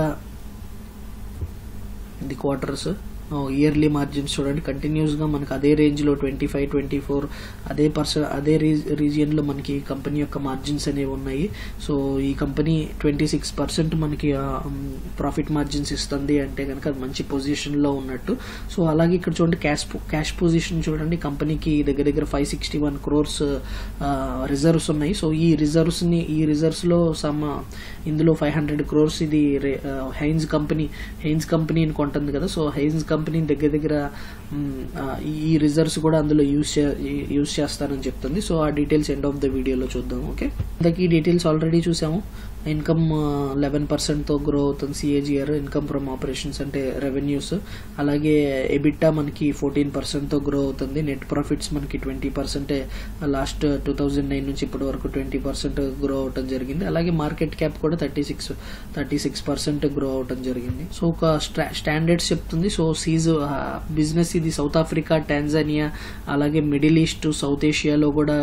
ఇది క్వార్టర్స్, ఇయర్లీ మార్జిన్స్ చూడండి, కంటిన్యూస్గా మనకి అదే రేంజ్లో 25, 24 అదే రీజియన్లో మనకి కంపెనీ యొక్క మార్జిన్స్ అనేవి ఉన్నాయి. సో ఈ కంపెనీ 26% మనకి ప్రాఫిట్ మార్జిన్స్ ఇస్తుంది అంటే కనుక అది మంచి పొజిషన్లో ఉన్నట్టు. సో అలాగే ఇక్కడ చూడండి క్యాష్ పొజిషన్ చూడండి, కంపెనీకి దగ్గర 561 crores రిజర్వ్స్ ఉన్నాయి. సో ఈ రిజర్వ్స్లో ఇందులో 500 crores ఇది హైన్స్ కంపెనీని కొంటుంది కదా. సో హైన్స్ కంపెనీ దగ్గర ఈ రిజర్వ్స్ కూడా అందులో యూజ్ చేస్తారని చెప్తుంది. సో ఆ డీటెయిల్స్ ఎండ్ ఆఫ్ ద వీడియోలో చూద్దాం. ఓకే, ఇంతకీ ఈ డీటెయిల్స్ ఆల్రెడీ చూసాము. ఇన్కమ్ 11%తో గ్రో అవుతుంది CAGR, ఇన్కమ్ ఫ్రమ్ ఆపరేషన్స్ అంటే రెవెన్యూస్. అలాగే ఎబిటా మనకి 14%తో గ్రో అవుతుంది. నెట్ ప్రాఫిట్స్ మనకి 20%, లాస్ట్ 2009 నుంచి ఇప్పటి వరకు 20% గ్రో అవటం జరిగింది. అలాగే మార్కెట్ క్యాప్ కూడా 36% గ్రో అవటం జరిగింది. సో ఒక స్టాండర్డ్స్ చెప్తుంది. సో బిజినెస్ ఇది సౌత్ ఆఫ్రికా, టాంజానియా, అలాగే మిడిల్ ఈస్ట్, సౌత్ ఏషియాలో కూడా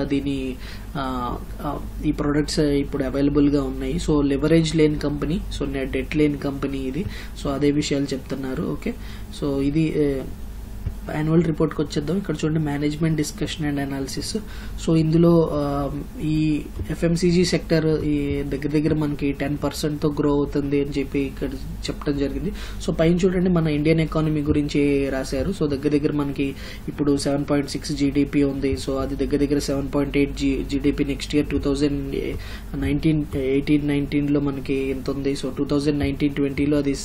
ఈ ప్రొడక్ట్స్ ఇప్పుడు అవైలబుల్గా ఉన్నాయి. సో లెవరేజ్ లేని కంపెనీ, సో డెట్ లేని కంపెనీ ఇది. సో అదే విషయాలు చెప్తున్నారు. ఓకే, సో ఇది యాన్యువల్ రిపోర్ట్కి వచ్చేద్దాం. ఇక్కడ చూడండి, management discussion and analysis. So ఇందులో ఈ FMCG సెక్టర్ ఈ దగ్గర మనకి 10%తో గ్రో అవుతుంది అని చెప్పి ఇక్కడ చెప్పడం జరిగింది. సో పైన చూడండి, మన ఇండియన్ ఎకానమీ గురించి రాశారు. సో దగ్గర మనకి ఇప్పుడు 7.6 GDP ఉంది. సో అది దగ్గర 7.8 GDP నెక్స్ట్ ఇయర్ 2018-19లో మనకి ఎంత ఉంది. సో 2019-20లో అది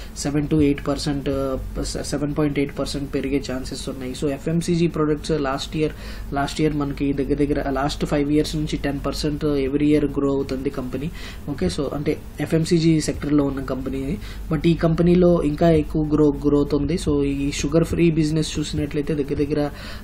7.8% పెరిగే ఛాన్సెస్ ఉన్నాయి. So FMCG products last year మనకి దగ్గర లాస్ట్ 5 years నుంచి 10% ఎవ్రీ ఇయర్ గ్రో అవుతుంది కంపెనీ. ఓకే, సో అంటే FMCG సెక్టర్లో ఉన్న కంపెనీ. బట్ ఈ కంపెనీలో ఇంకా ఎక్కువ గ్రోత్ ఉంది. సో ఈ షుగర్ ఫ్రీ బిజినెస్ చూసినట్లయితే దగ్గర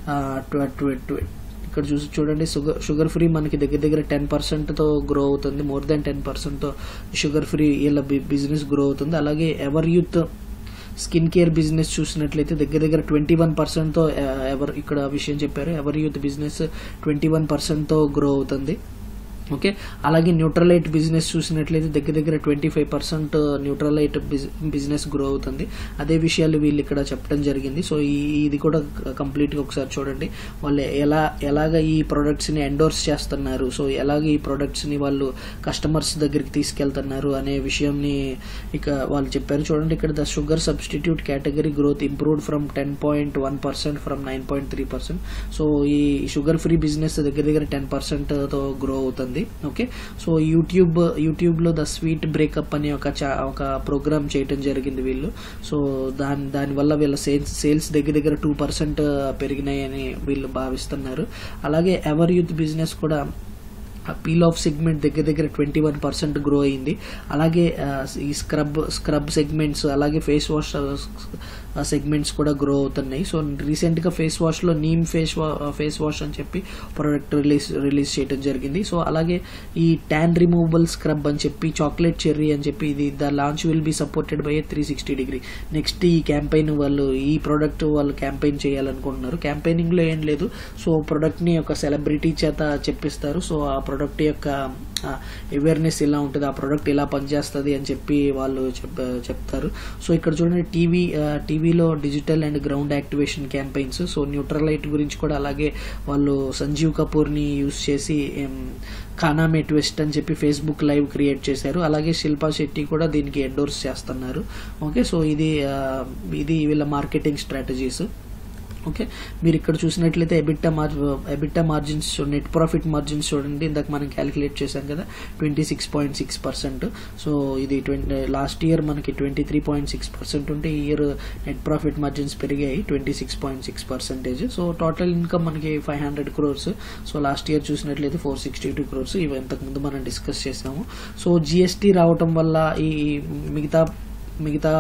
ఇక్కడ చూడండి, షుగర్ ఫ్రీ మనకి దగ్గర 10%తో గ్రో అవుతుంది. మోర్ దాన్ 10%తో షుగర్ ఫ్రీ ఇలా బిజినెస్ గ్రో అవుతుంది. అలాగే Everyuth స్కిన్ కేర్ బిజినెస్ చూసినట్లయితే దగ్గర 21%తో ఇక్కడ విషయం చెప్పారు. Everyuth బిజినెస్ 21%తో గ్రో అవుతుంది. ఓకే, అలాగే న్యూట్రలైట్ బిజినెస్ చూసినట్లయితే దగ్గర 25% న్యూట్రలైట్ బిజినెస్ గ్రో అవుతుంది. అదే విషయాలు వీళ్ళు ఇక్కడ చెప్పడం జరిగింది. సో ఇది కూడా కంప్లీట్గా ఒకసారి చూడండి, వాళ్ళు ఎలాగ ఈ ప్రొడక్ట్స్ని ఎండోర్స్ చేస్తున్నారు, సో ఎలాగ ఈ ప్రొడక్ట్స్ని వాళ్ళు కస్టమర్స్ దగ్గరికి తీసుకెళ్తున్నారు అనే విషయంని ఇక వాళ్ళు చెప్పారు. చూడండి, ఇక్కడ the sugar substitute category growth improved from 10.1% from 9.3%. So ఈ షుగర్ ఫ్రీ బిజినెస్ దగ్గర 10%తో గ్రో అవుతుంది. ఓకే, సో యూట్యూబ్ లో ద స్వీట్ బ్రేకప్ అనే ఒక ప్రోగ్రామ్ చేయటం జరిగింది వీళ్ళు. సో దానివల్ల వీళ్ళ సేల్స్ దగ్గర 2% పెరిగినాయని వీళ్ళు భావిస్తున్నారు. అలాగే Everyuth బిజినెస్ కూడా పీల్ ఆఫ్ సెగ్మెంట్ దగ్గర 21% గ్రో అయింది. అలాగే ఈ స్క్రబ్ సెగ్మెంట్స్, అలాగే ఫేస్ వాష్ సెగ్మెంట్స్ కూడా గ్రో అవుతున్నాయి. సో రీసెంట్గా ఫేస్ వాష్లో నీమ్ ఫేస్ వాష్ అని చెప్పి ప్రోడక్ట్ రిలీజ్ చేయడం జరిగింది. సో అలాగే ఈ ట్యాన్ రిమూవబుల్ స్క్రబ్ అని చెప్పి చాక్లెట్ చెర్రీ అని చెప్పి ఇది the launch will be supported by 360 next ఈ క్యాంపెయిన్ ఈ ప్రోడక్ట్ వాళ్ళు క్యాంపెయిన్ చేయాలనుకుంటున్నారు. క్యాంపెయినింగ్లో ఏం లేదు, సో ప్రోడక్ట్ని ఒక సెలబ్రిటీ చేత చెప్పిస్తారు. సో ఆ ప్రోడక్ట్ యొక్క అవేర్నెస్ ఎలా ఉంటుంది, ఆ ప్రోడక్ట్ ఎలా పనిచేస్తుంది అని చెప్పి వాళ్ళు చెప్తారు. సో ఇక్కడ చూడండి, టీవీలో digital and ground activation campaigns. So Nutralite గురించి కూడా అలాగే వాళ్ళు సంజీవ్ కపూర్ని యూజ్ చేసి ఖానా మే ట్విస్ట్ అని చెప్పి ఫేస్బుక్ లైవ్ క్రియేట్ చేశారు. అలాగే శిల్పా శెట్టి కూడా దీనికి ఎండోర్స్ చేస్తున్నారు. ఓకే, సో ఇది వీళ్ళ మార్కెటింగ్ స్ట్రాటజీస్. ఓకే, మీరు ఇక్కడ చూసినట్లయితే EBITA margins, net profit margins చూడండి. ఇందాక మనం క్యాలిక్యులేట్ చేశాం కదా 26.6%. సో ఇది లాస్ట్ ఇయర్ మనకి 23.6% ఉంటే ఈ ఇయర్ నెట్ ప్రాఫిట్ మార్జిన్స్ పెరిగాయి 26.6%. సో టోటల్ ఇన్కమ్ మనకి 500 crores. సో లాస్ట్ ఇయర్ చూసినట్లయితే 462 crores. ఇవి ఇంతకుముందు మనం డిస్కస్ చేసాము. సో జిఎస్టీ రావటం వల్ల ఈ మిగతా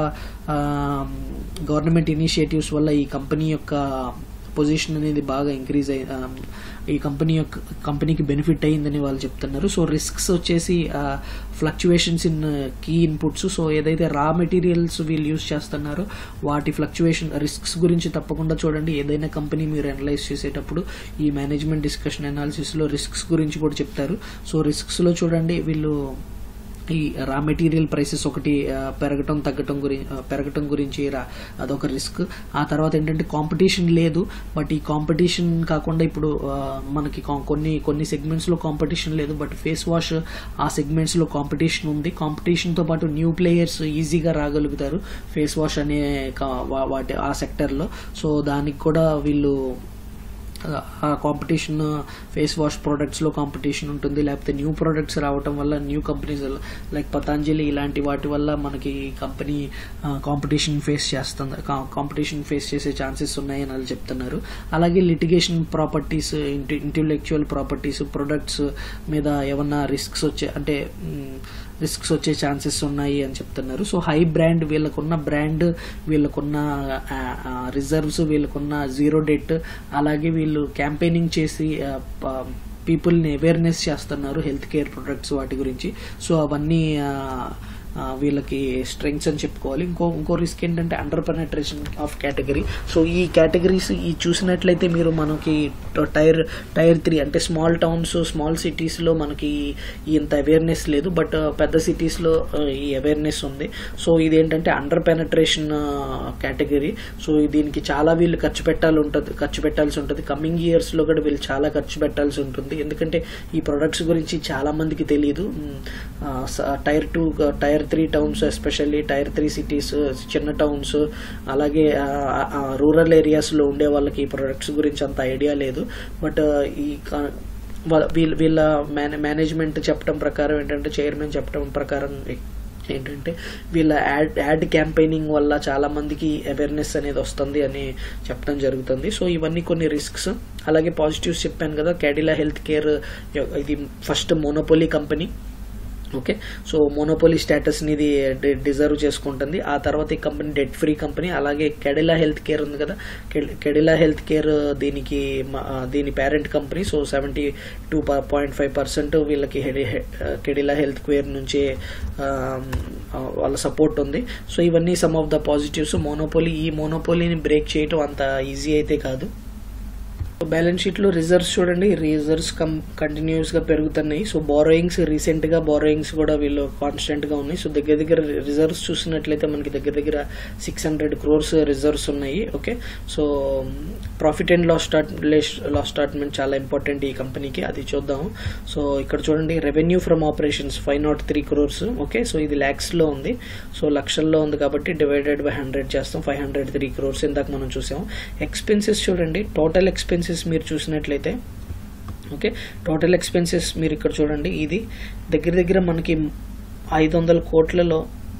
గవర్నమెంట్ ఇనిషియేటివ్స్ వల్ల ఈ కంపెనీ యొక్క పొజిషన్ అనేది బాగా ఇంక్రీజ్ ఈ కంపెనీకి బెనిఫిట్ అయ్యిందని వాళ్ళు చెప్తున్నారు. సో రిస్క్స్ వచ్చేసి fluctuations in key inputs. So ఏదైతే రా మెటీరియల్స్ వీళ్ళు యూజ్ చేస్తున్నారో వాటి ఫ్లక్చువేషన్ రిస్క్స్ గురించి తప్పకుండా చూడండి. ఏదైనా కంపెనీ మీరు అనలైజ్ చేసేటప్పుడు ఈ మేనేజ్మెంట్ డిస్కషన్ అనాలిసిస్ లో రిస్క్స్ గురించి కూడా చెప్తారు. సో రిస్క్స్ లో చూడండి వీళ్ళు ఈ రా మెటీరియల్ ప్రైసెస్ ఒకటి పెరగటం గురించి అదొక రిస్క్. ఆ తర్వాత ఏంటంటే కాంపిటీషన్ లేదు, బట్ ఈ కాంపిటీషన్ కాకుండా ఇప్పుడు మనకి కొన్ని సెగ్మెంట్స్ లో కాంపిటీషన్ లేదు, బట్ ఫేస్ వాష్ ఆ సెగ్మెంట్స్ లో కాంపిటీషన్ ఉంది. కాంపిటీషన్ తో పాటు న్యూ ప్లేయర్స్ ఈజీగా రాగలుగుతారు ఫేస్ వాష్ అనే ఆ సెక్టర్ లో. సో దానికి కూడా వీళ్ళు ఆ కాంపిటీషన్ ఫేస్ వాష్ ప్రొడక్ట్స్ లో కాంపిటీషన్ ఉంటుంది. లేకపోతే న్యూ ప్రొడక్ట్స్ రావటం వల్ల న్యూ కంపెనీస్ లైక్ పతంజలి ఇలాంటి వాటి వల్ల మనకి కంపెనీ కాంపిటీషన్ ఫేస్ చేసే ఛాన్సెస్ ఉన్నాయని వాళ్ళు చెప్తున్నారు. అలాగే litigation properties, intellectual properties, products మీద ఏమన్నా రిస్క్స్ వచ్చే ఛాన్సెస్ ఉన్నాయి అని చెప్తున్నారు. సో హై బ్రాండ్, వీళ్ళకున్న రిజర్వ్స్, వీళ్ళకున్న జీరో డెట్, అలాగే వీళ్ళు క్యాంపెయినింగ్ చేసి పీపుల్ని అవేర్నెస్ చేస్తున్నారు హెల్త్ కేర్ ప్రొడక్ట్స్ వాటి గురించి. సో అవన్నీ వీళ్ళకి స్ట్రెంగ్స్ అని చెప్పుకోవాలి. ఇంకో రిస్క్ ఏంటంటే under penetration of category. So ఈ కేటగిరీస్ చూసినట్లయితే మీరు మనకి టైర్ 3 అంటే స్మాల్ టౌన్స్, స్మాల్ సిటీస్ లో మనకి ఇంత అవేర్నెస్ లేదు, బట్ పెద్ద సిటీస్ లో ఈ అవేర్నెస్ ఉంది. సో ఇదేంటంటే అండర్ పెనట్రేషన్ కేటగిరీ. సో దీనికి చాలా వీళ్ళు ఖర్చు పెట్టాల్సి ఉంటుంది. కమింగ్ ఇయర్స్ లో కూడా వీళ్ళు చాలా ఖర్చు పెట్టాల్సి ఉంటుంది. ఎందుకంటే ఈ ప్రొడక్ట్స్ గురించి చాలా మందికి తెలియదు. Tier 3 towns, especially tier 3 cities, చిన్న టౌన్స్, అలాగే రూరల్ ఏరియాస్ లో ఉండే వాళ్ళకి ఈ ప్రొడక్ట్స్ గురించి అంత ఐడియా లేదు. బట్ వీళ్ళ మేనేజ్మెంట్ చెప్పడం ప్రకారం ఏంటంటే, చైర్మన్ చెప్పడం ప్రకారం ఏంటంటే వీళ్ళ యాడ్ క్యాంపెయినింగ్ వల్ల చాలా మందికి అవేర్నెస్ అనేది వస్తుంది అని చెప్పడం జరుగుతుంది. సో ఇవన్నీ కొన్ని రిస్క్స్. అలాగే పాజిటివ్స్ చెప్పాను కదా, క్యాడిలా హెల్త్ కేర్ ఇది first monopoly company. Okay, so monopoly status ని ఇది డిజర్వ్ చేసుకుంటుంది. ఆ తర్వాత ఈ కంపెనీ డెట్ ఫ్రీ కంపెనీ. అలాగే కెడిలా హెల్త్ కేర్ ఉంది కదా, కెడిలా హెల్త్ కేర్ దీని పేరెంట్ కంపెనీ. సో 72.5% వీళ్ళకి కెడిలా హెల్త్ కేర్ నుంచి వాళ్ళ సపోర్ట్ ఉంది. సో ఇవన్నీ సమ్ ఆఫ్ ద పాజిటివ్స్. ఈ మోనోపోలీని బ్రేక్ చేయటం అంత ఈజీ అయితే కాదు. బ్యాలెన్స్ షీట్ లో రిజర్వ్స్ చూడండి, రిజర్వ్స్ కంటిన్యూస్ గా పెరుగుతున్నాయి. సో రీసెంట్ గా బారోయింగ్స్ కూడా వీళ్ళు కాన్స్టెంట్ గా ఉన్నాయి. సో దగ్గర రిజర్వ్స్ చూసినట్లయితే మనకి దగ్గర 600 crores రిజర్వ్స్ ఉన్నాయి. Okay, so profit and loss statement చాలా ఇంపార్టెంట్ ఈ కంపెనీకి, అది చూద్దాం. సో ఇక్కడ చూడండి, revenue from operations 503 crores. Okay, so ఇది లాక్స్ లో ఉంది. సో లక్షల్లో ఉంది కాబట్టి డివైడెడ్ బై 100 చేస్తాం, 503 crores ఇందాక మనం చూసాం. ఎక్స్పెన్సెస్ చూడండి, టోటల్ ఎక్స్పెన్సెస్ మీరు చూసినట్లయితే, ఓకే, టోటల్ ఎక్స్పెన్సెస్ మీరు ఇక్కడ చూడండి, ఇది దగ్గర మనకి 500 కోట్లలో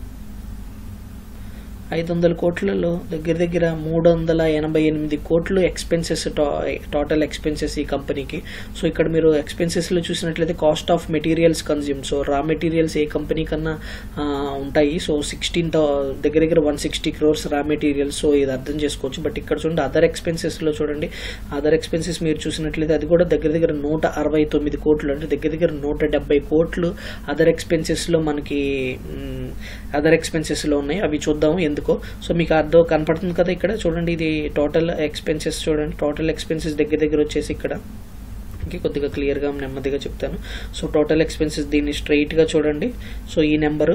దగ్గర 388 కోట్లు ఎక్స్పెన్సెస్, టోటల్ ఎక్స్పెన్సెస్ ఈ కంపెనీకి. సో ఇక్కడ మీరు ఎక్స్పెన్సెస్ లో చూసినట్లయితే cost of materials consume. So raw materials ఏ కంపెనీ కన్నా ఉంటాయి. సో దగ్గర 160 crores రా మెటీరియల్స్. సో ఇది అర్థం చేసుకోవచ్చు. బట్ ఇక్కడ చూడండి అదర్ ఎక్స్పెన్సెస్ లో చూడండి, అదర్ ఎక్స్పెన్సెస్ మీరు చూసినట్లయితే అది కూడా దగ్గర 169 కోట్లు, అంటే దగ్గర 170 కోట్లు అదర్ ఎక్స్పెన్సెస్ లో మనకి ఉన్నాయి. అవి చూద్దాం ఎందుకో. సో మీకు అర్థం కనపడుతుంది కదా ఇక్కడ చూడండి, ఇది టోటల్ ఎక్స్పెన్సెస్ చూడండి. టోటల్ ఎక్స్పెన్సెస్ దగ్గర వచ్చేసి ఇక్కడ కొద్దిగా క్లియర్ గా నెమ్మదిగా చెప్తాను. సో టోటల్ ఎక్స్పెన్సెస్ దీన్ని స్ట్రైట్ గా చూడండి. సో ఈ నెంబర్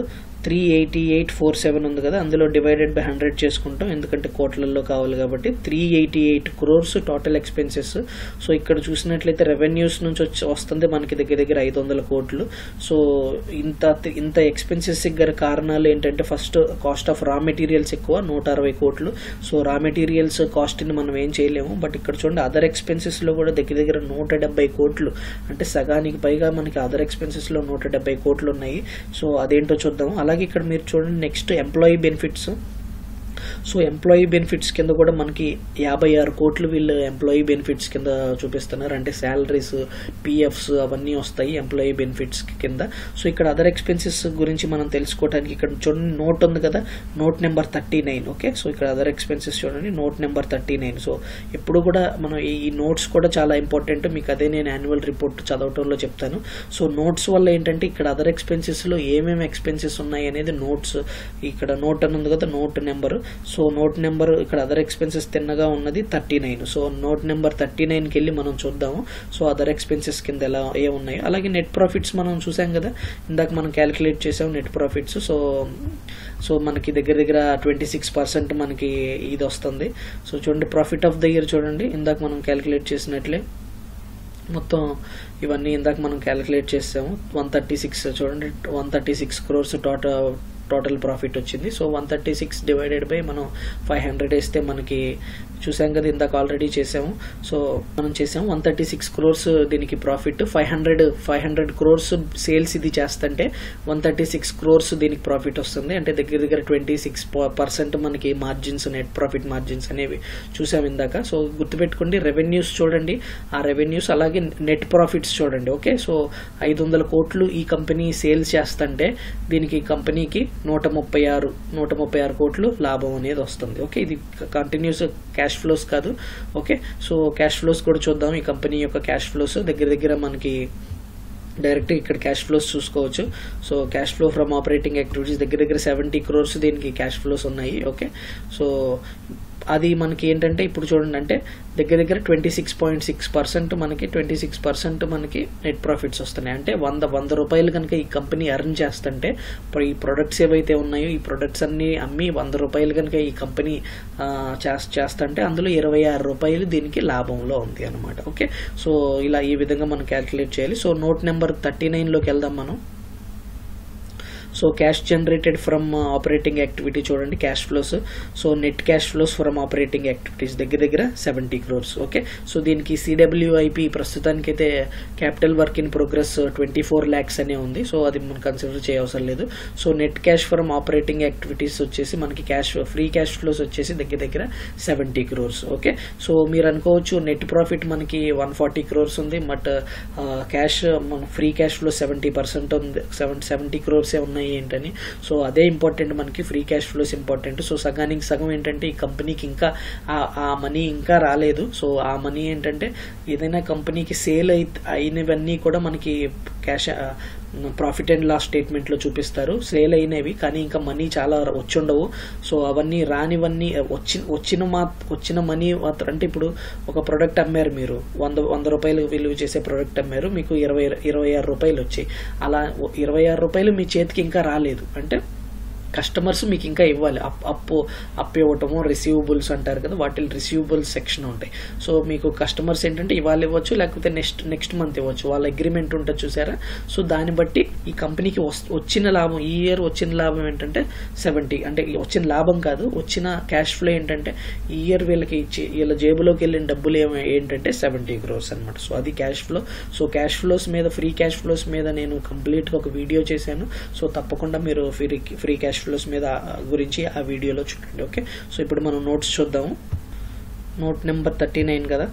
388,47 ఉంది కదా, అందులో డివైడెడ్ బై 100 చేసుకుంటాం, ఎందుకంటే కోట్లలో కావాలి కాబట్టి. 388 crores టోటల్ ఎక్స్పెన్సెస్. సో ఇక్కడ చూసినట్లయితే రెవెన్యూస్ నుంచి వస్తుంది మనకి దగ్గర దగ్గర 500 కోట్లు. సో ఇంత ఎక్స్పెన్సెస్ గల కారణాలు ఏంటంటే, first cost of raw materials ఎక్కువ, 160 కోట్లు. సో రా మెటీరియల్స్ కాస్ట్ని మనం ఏం చేయలేము. బట్ ఇక్కడ చూడండి అదర్ ఎక్స్పెన్సెస్లో కూడా దగ్గర దగ్గర 170 కోట్లు, అంటే సగానికి పైగా మనకి అదర్ ఎక్స్పెన్సెస్లో 170 కోట్లు ఉన్నాయి. సో అదేంటో చూద్దాం. అలాగే ఇక్కడ మీరు చూడండి next employee benefits. So employee benefits కింద కూడా మనకి 56 కోట్లు వీళ్ళు ఎంప్లాయీ బెనిఫిట్స్ కింద చూపిస్తున్నారు, అంటే శాలరీస్, పిఎఫ్స్ అవన్నీ వస్తాయి ఎంప్లాయీ బెనిఫిట్స్ కింద. సో ఇక్కడ అదర్ ఎక్స్పెన్సెస్ గురించి మనం తెలుసుకోవడానికి ఇక్కడ చూడండి నోట్ ఉంది కదా, నోట్ నెంబర్ 39. ఓకే, సో ఇక్కడ అదర్ ఎక్స్పెన్సెస్ చూడండి నోట్ నెంబర్ 39. సో ఎప్పుడు కూడా మనం ఈ నోట్స్ కూడా చాలా ఇంపార్టెంట్, మీకు అదే నేను యాన్యువల్ రిపోర్ట్ చదవటంలో చెప్తాను. సో నోట్స్ వల్ల ఏంటంటే ఇక్కడ అదర్ ఎక్స్పెన్సెస్లో ఏమేమి ఎక్స్పెన్సెస్ ఉన్నాయి అనేది నోట్స్, ఇక్కడ నోట్ అని ఉంది కదా, note number. So note number ఇక్కడ అదర్ ఎక్స్పెన్సెస్ తిన్నగా ఉన్నది 39. సో నోట్ నెంబర్ 39కి వెళ్ళి మనం చూద్దాము. సో అదర్ ఎక్స్పెన్సెస్ కింద ఎలా ఉన్నాయో. అలాగే నెట్ ప్రాఫిట్స్ మనం చూసాం కదా, ఇందాక మనం క్యాలిక్యులేట్ చేసాం నెట్ ప్రాఫిట్స్. సో మనకి దగ్గర దగ్గర 26% మనకి ఇది వస్తుంది. సో చూడండి ప్రాఫిట్ ఆఫ్ ద ఇయర్ చూడండి, ఇందాక మనం క్యాలిక్యులేట్ చేసినట్లే మొత్తం ఇవన్నీ ఇందాక మనం క్యాలిక్యులేట్ చేసాము. 136 చూడండి 136 crores టోటల్ ప్రాఫిట్ వచ్చింది. సో 136 డివైడెడ్ బై మనం 500 వేస్తే మనకి చూసాం కదా, ఇందాక ఆల్రెడీ చేసాము. సో మనం చేసాము 136 crores దీనికి ప్రాఫిట్. 500 crores సేల్స్ ఇది చేస్తుంటే 136 crores దీనికి ప్రాఫిట్ వస్తుంది, అంటే దగ్గర దగ్గర 26% మనకి మార్జిన్స్, నెట్ ప్రాఫిట్ మార్జిన్స్ అనేవి చూసాం ఇందాక. సో గుర్తుపెట్టుకోండి రెవెన్యూస్ చూడండి, ఆ రెవెన్యూస్ అలాగే నెట్ ప్రాఫిట్స్ చూడండి. ఓకే, సో 500 కోట్లు ఈ కంపెనీ సేల్స్ చేస్తుంటే దీనికి కంపెనీకి 136 కోట్లు లాభం అనేది వస్తుంది. ఓకే, ఇది కంటిన్యూస్ క్యాష్ ఫ్లోస్ కాదు. ఓకే, సో క్యాష్ ఫ్లోస్ కూడా చూద్దాం. ఈ కంపెనీ యొక్క క్యాష్ ఫ్లోస్ దగ్గర దగ్గర మనకి డైరెక్ట్ ఇక్కడ క్యాష్ ఫ్లోస్ చూసుకోవచ్చు. So cash flow from operating activities దగ్గర దగ్గర 70 crores దీనికి క్యాష్ ఫ్లోస్ ఉన్నాయి. ఓకే, సో అది మనకి ఏంటంటే ఇప్పుడు చూడండి, అంటే దగ్గర దగ్గర 26.6% మనకి నెట్ ప్రాఫిట్స్ వస్తున్నాయి. అంటే 100 రూపాయలు కనుక ఈ కంపెనీ ఎర్న్ చేస్తుంటే, ఈ ప్రొడక్ట్స్ ఏవైతే ఉన్నాయో ఈ ప్రొడక్ట్స్ అన్ని అమ్మి 100 రూపాయలు కనుక ఈ కంపెనీ చేస్తుంటే అందులో 26 రూపాయలు దీనికి లాభంలో ఉంది అనమాట. ఓకే, సో ఇలా ఈ విధంగా మనం క్యాల్కులేట్ చేయాలి. సో నోట్ నెంబర్ 39లోకి వెళ్దాం మనం. So cash generated from operating activity చూడండి cash flows. So net cash flows from operating activities దగ్గర దగ్గర 70 crores. ఓకే, సో దీనికి సిడబ్ల్యూఐపి ప్రస్తుతానికి అయితే capital work in progress 24 lakhs అనే ఉంది. సో అది మనం కన్సిడర్ చేయవసరం లేదు. So net cash from operating activities వచ్చేసి మనకి ఫ్రీ క్యాష్ ఫ్లోస్ వచ్చేసి దగ్గర దగ్గర 70 crores. ఓకే, సో మీరు అనుకోవచ్చు నెట్ ప్రాఫిట్ మనకి 140 crores ఉంది, బట్ క్యాష్ మన ఫ్రీ క్యాష్ ఫ్లో 70% ఉంది, 70 crores ఉన్నాయి ఏంటని. సో అదే ఇంపార్టెంట్, మనకి free cash flows important. So సగానికి సగం ఏంటంటే ఈ కంపెనీకి ఇంకా ఆ మనీ ఇంకా రాలేదు. సో ఆ మనీ ఏంటంటే ఏదైనా కంపెనీకి సేల్ అయినవన్నీ కూడా మనకి cash profit and loss statement లో చూపిస్తారు, సేల్ అయినవి, కానీ ఇంకా మనీ చాలా వచ్చుండవు. సో అవన్నీ రానివన్నీ వచ్చిన మనీ మాత్రం, అంటే ఇప్పుడు ఒక ప్రొడక్ట్ అమ్మారు మీరు 100 రూపాయలు విలువ చేసే ప్రొడక్ట్ అమ్మారు, మీకు 26 రూపాయలు వచ్చాయి. అలా 26 రూపాయలు మీ చేతికి ఇంకా రాలేదు, అంటే కస్టమర్స్ మీకు ఇంకా ఇవ్వాలి. అప్పు ఇవ్వటము, రిసీవబుల్స్ అంటారు కదా, వాటిలో రిసీవబుల్స్ సెక్షన్ ఉంటాయి. సో మీకు కస్టమర్స్ ఏంటంటే ఇవాళ ఇవ్వచ్చు, లేకపోతే నెక్స్ట్ మంత్ ఇవ్వచ్చు, వాళ్ళ అగ్రిమెంట్ ఉంటుంది చూసారా. సో దాన్ని బట్టి ఈ కంపెనీకి వచ్చిన లాభం, ఈ ఇయర్ వచ్చిన లాభం ఏంటంటే 70, అంటే వచ్చిన లాభం కాదు, వచ్చిన క్యాష్ ఫ్లో ఏంటంటే ఈ ఇయర్ వీళ్ళకి ఇచ్చి వీళ్ళ జేబులోకి వెళ్ళిన డబ్బులు ఏంటంటే 70 crores అనమాట. సో అది cash flow. So cash flows మీద, ఫ్రీ క్యాష్ ఫ్లోస్ మీద నేను కంప్లీట్గా ఒక వీడియో చేశాను. సో తప్పకుండా మీరు ఫ్రీ క్యాష్ ఫ్లోస్ మీద గురించి ఆ వీడియోలో చూడండి. ఓకే, సో ఇప్పుడు మనం నోట్స్ చూద్దాము. నోట్ నెంబర్ 39 కదా.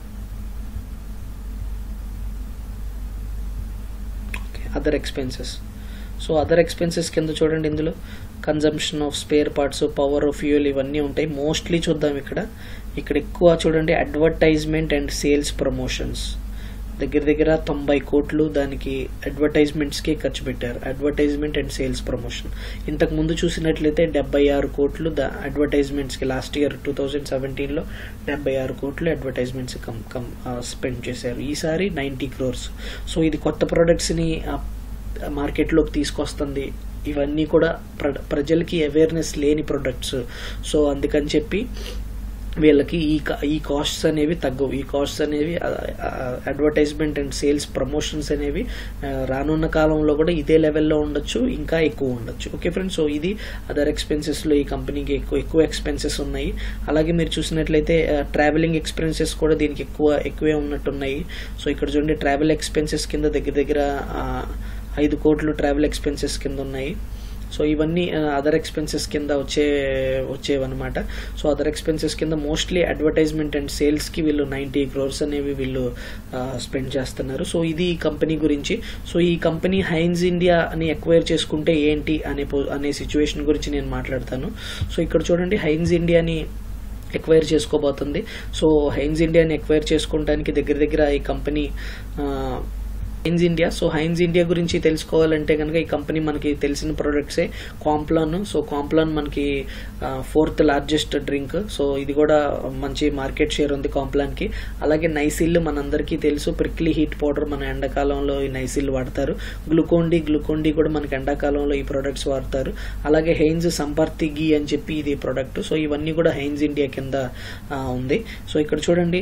Okay, other expenses. So other expenses కింద చూడండి, ఇందులో consumption of spare parts, power, fuel ఇవన్నీ ఉంటాయి. మోస్ట్లీ చూద్దాం ఇక్కడ ఎక్కువ చూడండి అడ్వర్టైజ్మెంట్ అండ్ సేల్స్ ప్రమోషన్స్. దగ్గర దగ్గర 90 కోట్లు దానికి అడ్వర్టైజ్మెంట్స్కి ఖర్చు పెట్టారు, అడ్వర్టైజ్మెంట్ అండ్ సేల్స్ ప్రమోషన్. ఇంతకు ముందు చూసినట్లయితే 76 కోట్లు అడ్వర్టైజ్మెంట్స్కి, లాస్ట్ ఇయర్ 2017లో 76 కోట్లు అడ్వర్టైజ్మెంట్స్ స్పెండ్ చేశారు. ఈసారి 90 crores. సో ఇది కొత్త ప్రొడక్ట్స్ని మార్కెట్లోకి తీసుకొస్తుంది, ఇవన్నీ కూడా ప్రజలకి అవేర్నెస్ లేని ప్రొడక్ట్స్. సో అందుకని చెప్పి వీళ్ళకి ఈ కాస్ట్స్ అనేవి తగ్గవు. ఈ కాస్ట్స్ అనేవి అడ్వర్టైజ్మెంట్ అండ్ సేల్స్ ప్రమోషన్స్ అనేవి రానున్న కాలంలో కూడా ఇదే లెవెల్లో ఉండొచ్చు, ఇంకా ఎక్కువ ఉండొచ్చు. ఓకే ఫ్రెండ్స్, సో ఇది అదర్ ఎక్స్పెన్సెస్లో ఈ కంపెనీకి ఎక్కువ ఎక్స్పెన్సెస్ ఉన్నాయి. అలాగే మీరు చూసినట్లయితే ట్రావెలింగ్ ఎక్స్పెన్సెస్ కూడా దీనికి ఎక్కువే ఉన్నట్టున్నాయి. సో ఇక్కడ చూడండి, ట్రావెల్ ఎక్స్పెన్సెస్ కింద దగ్గర 5 కోట్లు ట్రావెల్ ఎక్స్పెన్సెస్ కింద ఉన్నాయి. సో ఇవన్నీ అదర్ ఎక్స్పెన్సెస్ కింద వచ్చేవన్నమాట. సో అదర్ ఎక్స్పెన్సెస్ కింద మోస్ట్లీ అడ్వర్టైజ్మెంట్ అండ్ సేల్స్కి వీళ్ళు 90 crores అనేవి వీళ్ళు స్పెండ్ చేస్తున్నారు. సో ఇది ఈ కంపెనీ గురించి. సో ఈ కంపెనీ హైన్స్ ఇండియాని ఎక్వైర్ చేసుకుంటే ఏంటి అనే సిచ్యువేషన్ గురించి నేను మాట్లాడతాను. సో ఇక్కడ చూడండి, హైన్స్ ఇండియాని ఎక్వైర్ చేసుకోబోతుంది. సో హైన్స్ ఇండియాని ఎక్వైర్ చేసుకోవడానికి దగ్గర ఈ company Heinz India. So Heinz India గురించి తెలుసుకోవాలంటే కనుక ఈ కంపెనీ మనకి తెలిసిన ప్రొడక్ట్సే కాంప్లాన్. సో కాంప్లాన్ మనకి 4th లార్జెస్ట్ డ్రింక్. సో ఇది కూడా మంచి మార్కెట్ షేర్ ఉంది కాంప్లాన్కి. అలాగే నైసిల్ మనందరికీ తెలుసు, ప్రిక్లీ హీట్ పౌడర్ మన ఎండాకాలంలో ఈ నైసిల్ వాడతారు. గ్లూకోండి కూడా మనకి ఎండాకాలంలో ఈ ప్రొడక్ట్స్ వాడతారు. అలాగే హైన్స్ సంపర్తి గీ అని చెప్పి ఇది ప్రొడక్ట్. సో ఇవన్నీ కూడా హైన్స్ ఇండియా కింద ఉంది. సో ఇక్కడ చూడండి,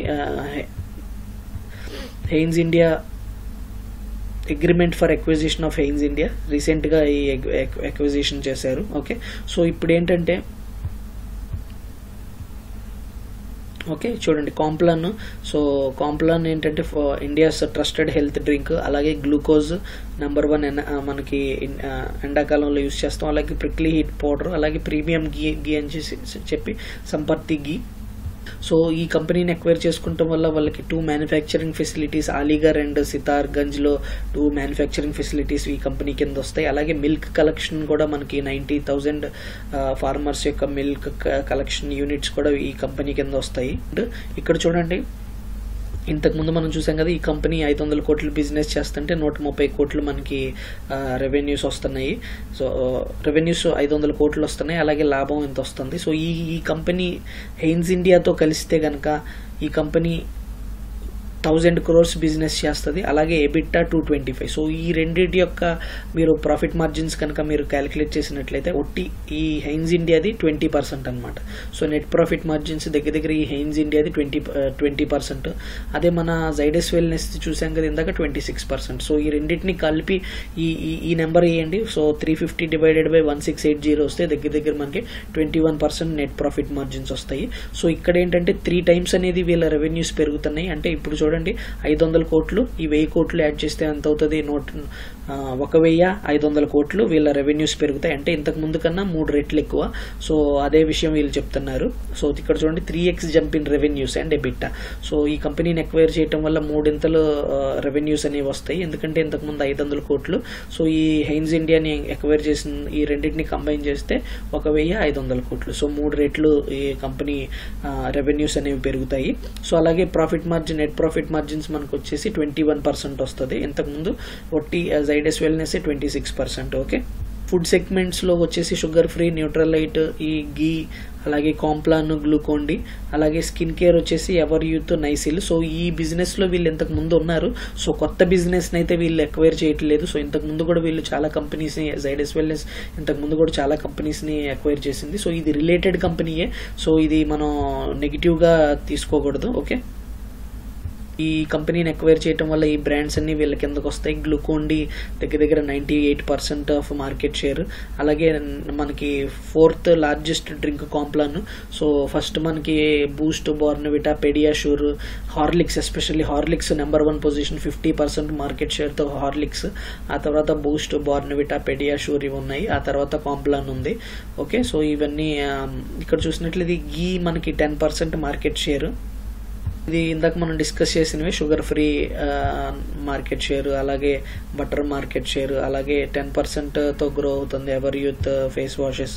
Heinz India agreement for acquisition of Heinz India recent గా ఈ ఎక్విజిషన్ చేశారు. ఓకే, సో ఇప్పుడు ఏంటంటే చూడండి, కాంప్లాన్. సో కాంప్లాన్ ఏంటంటే ఇండియాస్ ట్రస్టెడ్ హెల్త్ డ్రింక్. అలాగే గ్లూకోజ్ నెంబర్ 1 మనకి ఎండాకాలంలో యూజ్ చేస్తాం. అలాగే ప్రిక్లీ హీట్ పౌడర్, అలాగే ప్రీమియం గీ అని చెప్పి సంపర్తి గీ. సో ఈ కంపెనీని ఎక్వైర్ చేసుకుంటాం వల్ల వాళ్ళకి 2 manufacturing facilities, Aligarh and Sitarganj లో 2 మ్యానుఫ్యాక్చరింగ్ ఫెసిలిటీస్ ఈ కంపెనీ కింద వస్తాయి. అలాగే మిల్క్ కలెక్షన్ కూడా మనకి 90,000 ఫార్మర్స్ యొక్క మిల్క్ కలెక్షన్ యూనిట్స్ కూడా ఈ కంపెనీ కింద వస్తాయి. ఇక్కడ చూడండి, ఇంతకుముందు మనం చూసాం కదా, ఈ కంపెనీ 500 కోట్లు బిజినెస్ చేస్తుంటే 130 కోట్లు మనకి రెవెన్యూస్ వస్తున్నాయి. సో రెవెన్యూస్ 500 కోట్లు వస్తున్నాయి. అలాగే లాభం ఎంత వస్తుంది. సో ఈ కంపెనీ హైన్స్ ఇండియాతో కలిస్తే గనక ఈ కంపెనీ 1000 crores బిజినెస్ చేస్తుంది. అలాగే ఎబిట్టా 225. సో ఈ రెండింటి యొక్క మీరు ప్రాఫిట్ మార్జిన్స్ కనుక మీరు క్యాలిక్యులేట్ చేసినట్లయితే ఈ హైన్స్ ఇండియాది 20% అనమాట. సో నెట్ ప్రాఫిట్ మార్జిన్స్ దగ్గర ఈ హైన్స్ ఇండియాది 20%. అదే మన జైడస్ వెల్నెస్ చూసాం కదా ఇందాక 26%. సో ఈ రెండింటిని కలిపి ఈ నెంబర్ వేయండి. సో 350 డివైడెడ్ బై 1680 వస్తే దగ్గర మనకి 21% నెట్ ప్రాఫిట్ మార్జిన్స్ వస్తాయి. సో ఇక్కడ ఏంటంటే 3 times అనేది వీళ్ళ రెవెన్యూస్ పెరుగుతున్నాయి. అంటే ఇప్పుడు చూడండి, 500 కోట్లు ఈ 1000 కోట్లు యాడ్ చేస్తే ఎంత అవుతుంది? 1500 కోట్లు వీళ్ళ రెవెన్యూస్ పెరుగుతాయి. అంటే ఇంతకు ముందు కన్నా 3 రెట్లు ఎక్కువ. సో అదే విషయం వీళ్ళు చెప్తున్నారు. సో ఇక్కడ చూడండి, 3x jump in revenues and EBITDA. So ఈ కంపెనీని ఎక్వైర్ చేయడం వల్ల 3 ఇంతలు రెవెన్యూస్ అనేవి వస్తాయి. ఎందుకంటే ఇంతకు ముందు 500 కోట్లు. సో ఈ హైన్స్ ఇండియాని ఎక్వైర్ చేసిన ఈ రెండింటిని కంబైన్ చేస్తే 1500 కోట్లు. సో 3 రెట్లు ఈ కంపెనీ రెవెన్యూస్ అనేవి పెరుగుతాయి. సో అలాగే profit margin, net profit margins మనకు వచ్చేసి 21% వస్తుంది. ఇంతకుముందు Zydus Wellness 26%. Okay, food segments లో వచ్చేసి షుగర్ ఫ్రీ, న్యూట్రలైట్, ఈ గీ, అలాగే కాంప్లాన్, గ్లూకోండి, అలాగే స్కిన్ కేర్ వచ్చేసి ఎవర్యూత్, నైసిల్. సో ఈ బిజినెస్ లో వీళ్ళు ఇంతకు ముందు ఉన్నారు. సో కొత్త బిజినెస్ అయితే వీళ్ళు ఎక్వైర్ చేయట్లేదు. సో ఇంతకు ముందు కూడా వీళ్ళు చాలా కంపెనీస్ ని, జైడస్ వెల్నెస్ ఇంతకు ముందు కూడా చాలా కంపెనీస్ ని ఎక్వైర్ చేసింది. సో ఇది రిలేటెడ్ కంపెనీయే. సో ఇది మనం నెగిటివ్ గా తీసుకోకూడదు. ఓకే, ఈ కంపెనీని ఎక్వైర్ చేయడం వల్ల ఈ బ్రాండ్స్ అన్ని వీళ్ళ కిందకు వస్తాయి. గ్లూకోండి దగ్గర 98% ఆఫ్ మార్కెట్ షేర్. అలాగే మనకి 4th largest drink Complan. So first మనకి Boost, Bournvita, PediaSure, Horlicks, especially Horlicks number 1 position 50% market షేర్తో హార్లిక్స్. ఆ తర్వాత బూస్ట్, బోర్న్విటా, పెడియాషూర్ ఇవి ఉన్నాయి. ఆ తర్వాత కాంప్లాన్ ఉంది. ఓకే, సో ఇవన్నీ ఇక్కడ చూసినట్లయితే గీ మనకి 10% మార్కెట్ షేర్. ఇది ఇందాక మనం డిస్కస్ చేసినవి షుగర్ ఫ్రీ మార్కెట్ షేర్, అలాగే బటర్ మార్కెట్ షేర్, అలాగే 10%తో గ్రో అవుతుంది ఎవర్-యూత్ ఫేస్ వాషెస్.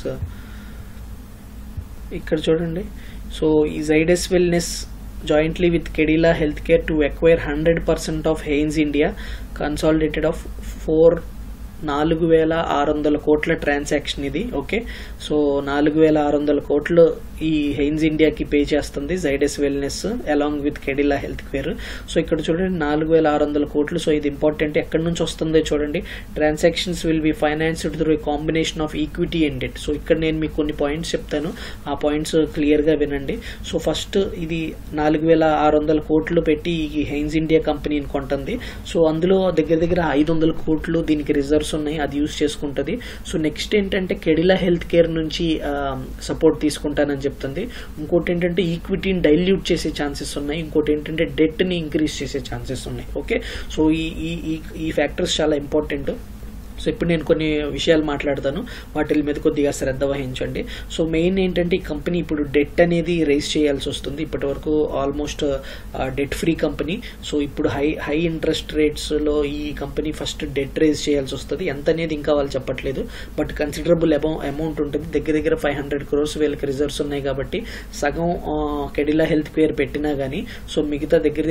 ఇక్కడ చూడండి, సో ఈ Zydus Wellness jointly with Kedila Healthcare to acquire 100% of Heinz India, consolidated of 4 4600 కోట్ల ట్రాన్సాక్షన్ ఇది. ఓకే, సో 4600 కోట్లు ఈ హైన్స్ ఇండియాకి పే చేస్తుంది Zydus Wellness along with Cadila health care. So ఇక్కడ చూడండి 4600 కోట్లు. సో ఇది ఇంపార్టెంట్. ఎక్కడి నుంచి వస్తుందో చూడండి. Transactions will be financed through a combination of equity and debt. So ఇక్కడ నేను మీకు కొన్ని పాయింట్స్ చెప్తాను, ఆ పాయింట్స్ క్లియర్గా వినండి. సో ఫస్ట్ ఇది 4600 కోట్లు పెట్టి ఈ హైన్స్ ఇండియా కంపెనీని కొంటుంది. సో అందులో దగ్గర 500 కోట్లు దీనికి రిజర్వ్స్ ఉన్నాయి, అది యూజ్ చేసుకుంటుంది. సో నెక్స్ట్ ఏంటంటే కెడిలా హెల్త్ కేర్ నుంచి సపోర్ట్ తీసుకుంటానని చెప్తుంది. ఇంకోటి ఏంటంటే ఈక్విటీని డైల్యూట్ చేసే ఛాన్సెస్ ఉన్నాయి. ఇంకోటి ఏంటంటే డెట్ ని ఇంక్రీజ్ చేసే ఛాన్సెస్ ఉన్నాయి. ఓకే, సో ఈ ఫ్యాక్టర్స్ చాలా ఇంపార్టెంట్. సో ఇప్పుడు నేను కొన్ని విషయాలు మాట్లాడతాను, వాటి మీద కొద్దిగా శ్రద్ధ వహించండి. సో మెయిన్ ఏంటంటే ఈ కంపెనీ ఇప్పుడు డెట్ అనేది రైజ్ చేయాల్సి వస్తుంది. ఇప్పటి వరకు almost debt free company. So ఇప్పుడు హై ఇంట్రెస్ట్ రేట్స్లో ఈ కంపెనీ ఫస్ట్ డెట్ రైజ్ చేయాల్సి వస్తుంది. ఎంత అనేది ఇంకా వాళ్ళు చెప్పట్లేదు, బట్ కన్సిడరబుల్ అమౌంట్ ఉంటుంది. దగ్గర 500 crores వీళ్ళకి రిజర్వ్స్ ఉన్నాయి కాబట్టి సగం కెడిలా హెల్త్ కేర్ పెట్టినా కానీ సో మిగతా దగ్గర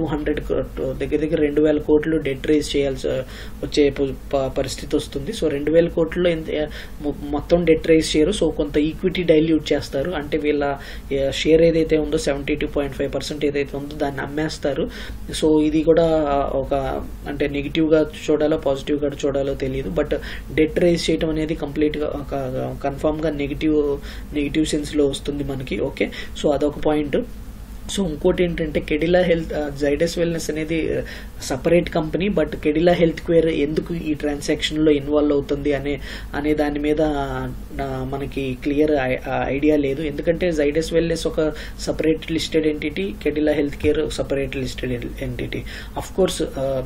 2000 కోట్లు డెట్ రైజ్ చేయాల్సి వచ్చే పరిస్థితి వస్తుంది. సో 2000 కోట్లలో మొత్తం డెట్ రైజ్ చేయరు. సో కొంత ఈక్విటీ డైల్యూట్ చేస్తారు. అంటే వీళ్ళ షేర్ ఏదైతే ఉందో 72.5% ఏదైతే ఉందో దాన్ని అమ్మేస్తారు. సో ఇది కూడా ఒక అంటే నెగిటివ్ గా చూడాలో పాజిటివ్ గా చూడాలో తెలియదు, బట్ డెట్ రైజ్ చేయడం అనేది కంప్లీట్ గా కన్ఫర్మ్ గా నెగిటివ్ సెన్స్ లో వస్తుంది మనకి. ఓకే, సో అదొక పాయింట్. సో ఇంకోటి ఏంటంటే కెడిలా జైడస్ వెల్నెస్ అనేది separate company, but Cadila health care ఎందుకు ఈ ట్రాన్సాక్షన్ లో ఇన్వాల్వ్ అవుతుంది అనే దాని మీద మనకి క్లియర్ ఐడియా లేదు. ఎందుకంటే జైడస్ వెల్నెస్ ఒక separate listed entity, Cadila health care separate listed entity. Of course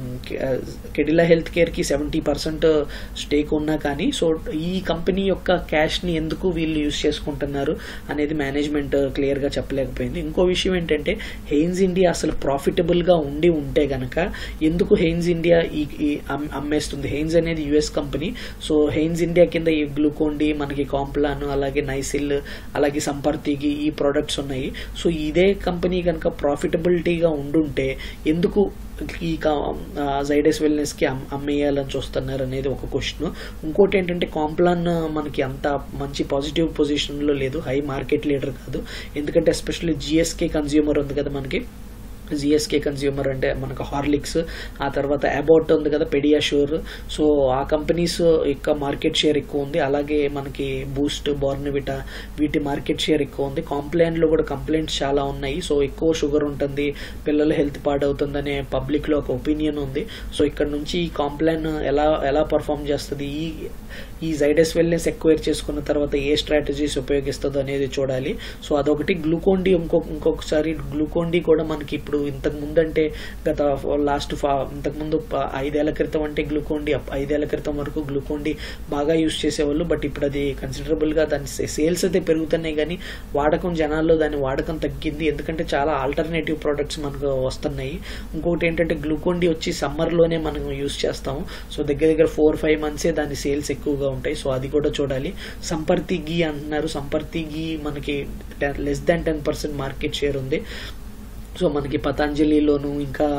Cadila health care కి 70% స్టేక్ ఉన్నా కానీ సో ఈ కంపెనీ యొక్క క్యాష్ ని ఎందుకు వీళ్ళు యూజ్ చేసుకుంటున్నారు అనేది మేనేజ్మెంట్ క్లియర్ గా చెప్పలేకపోయింది. ఇంకో విషయం ఏంటంటే హైన్స్ ఇండియా అసలు ప్రాఫిటబుల్ గా ఉంటే గనక ఎందుకు హైన్స్ ఇండియా అమ్మేస్తుంది? హైన్స్ అనేది US company. So Heinz India కింద ఈ గ్లూకోన్-డి, మనకి కాంప్లాన్, అలాగే నైసిల్, అలాగే సంపర్తిగి ఈ ప్రొడక్ట్స్ ఉన్నాయి. సో ఇదే కంపెనీ కనుక ప్రాఫిటబిలిటీగా ఉండుంటే ఎందుకు ఈ జైడస్ వెల్నెస్ కి అమ్మేయాలని చూస్తున్నారు అనేది ఒక క్వశ్చన్. ఇంకోటి ఏంటంటే కాంప్లాన్ మనకి అంత మంచి పాజిటివ్ పొజిషన్ లో లేదు, హై మార్కెట్ లీడర్ కాదు. ఎందుకంటే ఎస్పెషల్లీ జిఎస్కే కన్స్యూమర్ ఉంది కదా మనకి. జిఎస్కే కన్స్యూమర్ అంటే మనకు హార్లిక్స్, ఆ తర్వాత అబౌట్ ఉంది కదా పెడియాష్యూర్. సో ఆ కంపెనీస్ యొక్క మార్కెట్ షేర్ ఎక్కువ ఉంది. అలాగే మనకి బూస్ట్, బోర్న్విటా వీటి మార్కెట్ షేర్ ఎక్కువ ఉంది. కాంప్లాన్ లో కూడా కంప్లైంట్స్ చాలా ఉన్నాయి. సో ఎక్కువ షుగర్ ఉంటుంది, పిల్లల హెల్త్ పాడవుతుందనే పబ్లిక్ లో ఒక ఒపీనియన్ ఉంది. సో ఇక్కడ నుంచి ఈ కాంప్లాన్ ఎలా పర్ఫామ్ చేస్తుంది, ఈ జైడస్ వెల్నెస్ ఎక్వైర్ చేసుకున్న తర్వాత ఏ స్ట్రాటజీస్ ఉపయోగిస్తుందో అనేది చూడాలి. సో అదొకటి. గ్లూకోన్-డి ఇంకొకసారి గ్లూకోన్-డి కూడా మనకి ఇప్పుడు ఇంతకు ముందు అంటే గత ఇంతకుముందు 5 ఏళ్ల క్రితం అంటే గ్లూకోన్-డి 5 ఏళ్ల క్రితం వరకు గ్లూకోన్-డి బాగా యూజ్ చేసేవాళ్ళు. బట్ ఇప్పుడు అది కన్సిడరబుల్ గా దాని సేల్స్ అయితే పెరుగుతున్నాయి కానీ జనాల్లో దాని వాడకం తగ్గింది. ఎందుకంటే చాలా ఆల్టర్నేటివ్ ప్రొడక్ట్స్ మనకు వస్తున్నాయి. ఇంకొకటి ఏంటంటే గ్లూకోన్-డి వచ్చి సమ్మర్ లోనే మనం యూజ్ చేస్తాము. సో దగ్గర 4-5 months దాని సేల్స్ ఎక్కువగా ఉంటాయి. సో అది కూడా చూడాలి. సంపర్తిగి అంటున్నారు. సంపర్తిగి మనకి less than 10% మార్కెట్ షేర్ ఉంది. సో మనకి పతంజలిలోను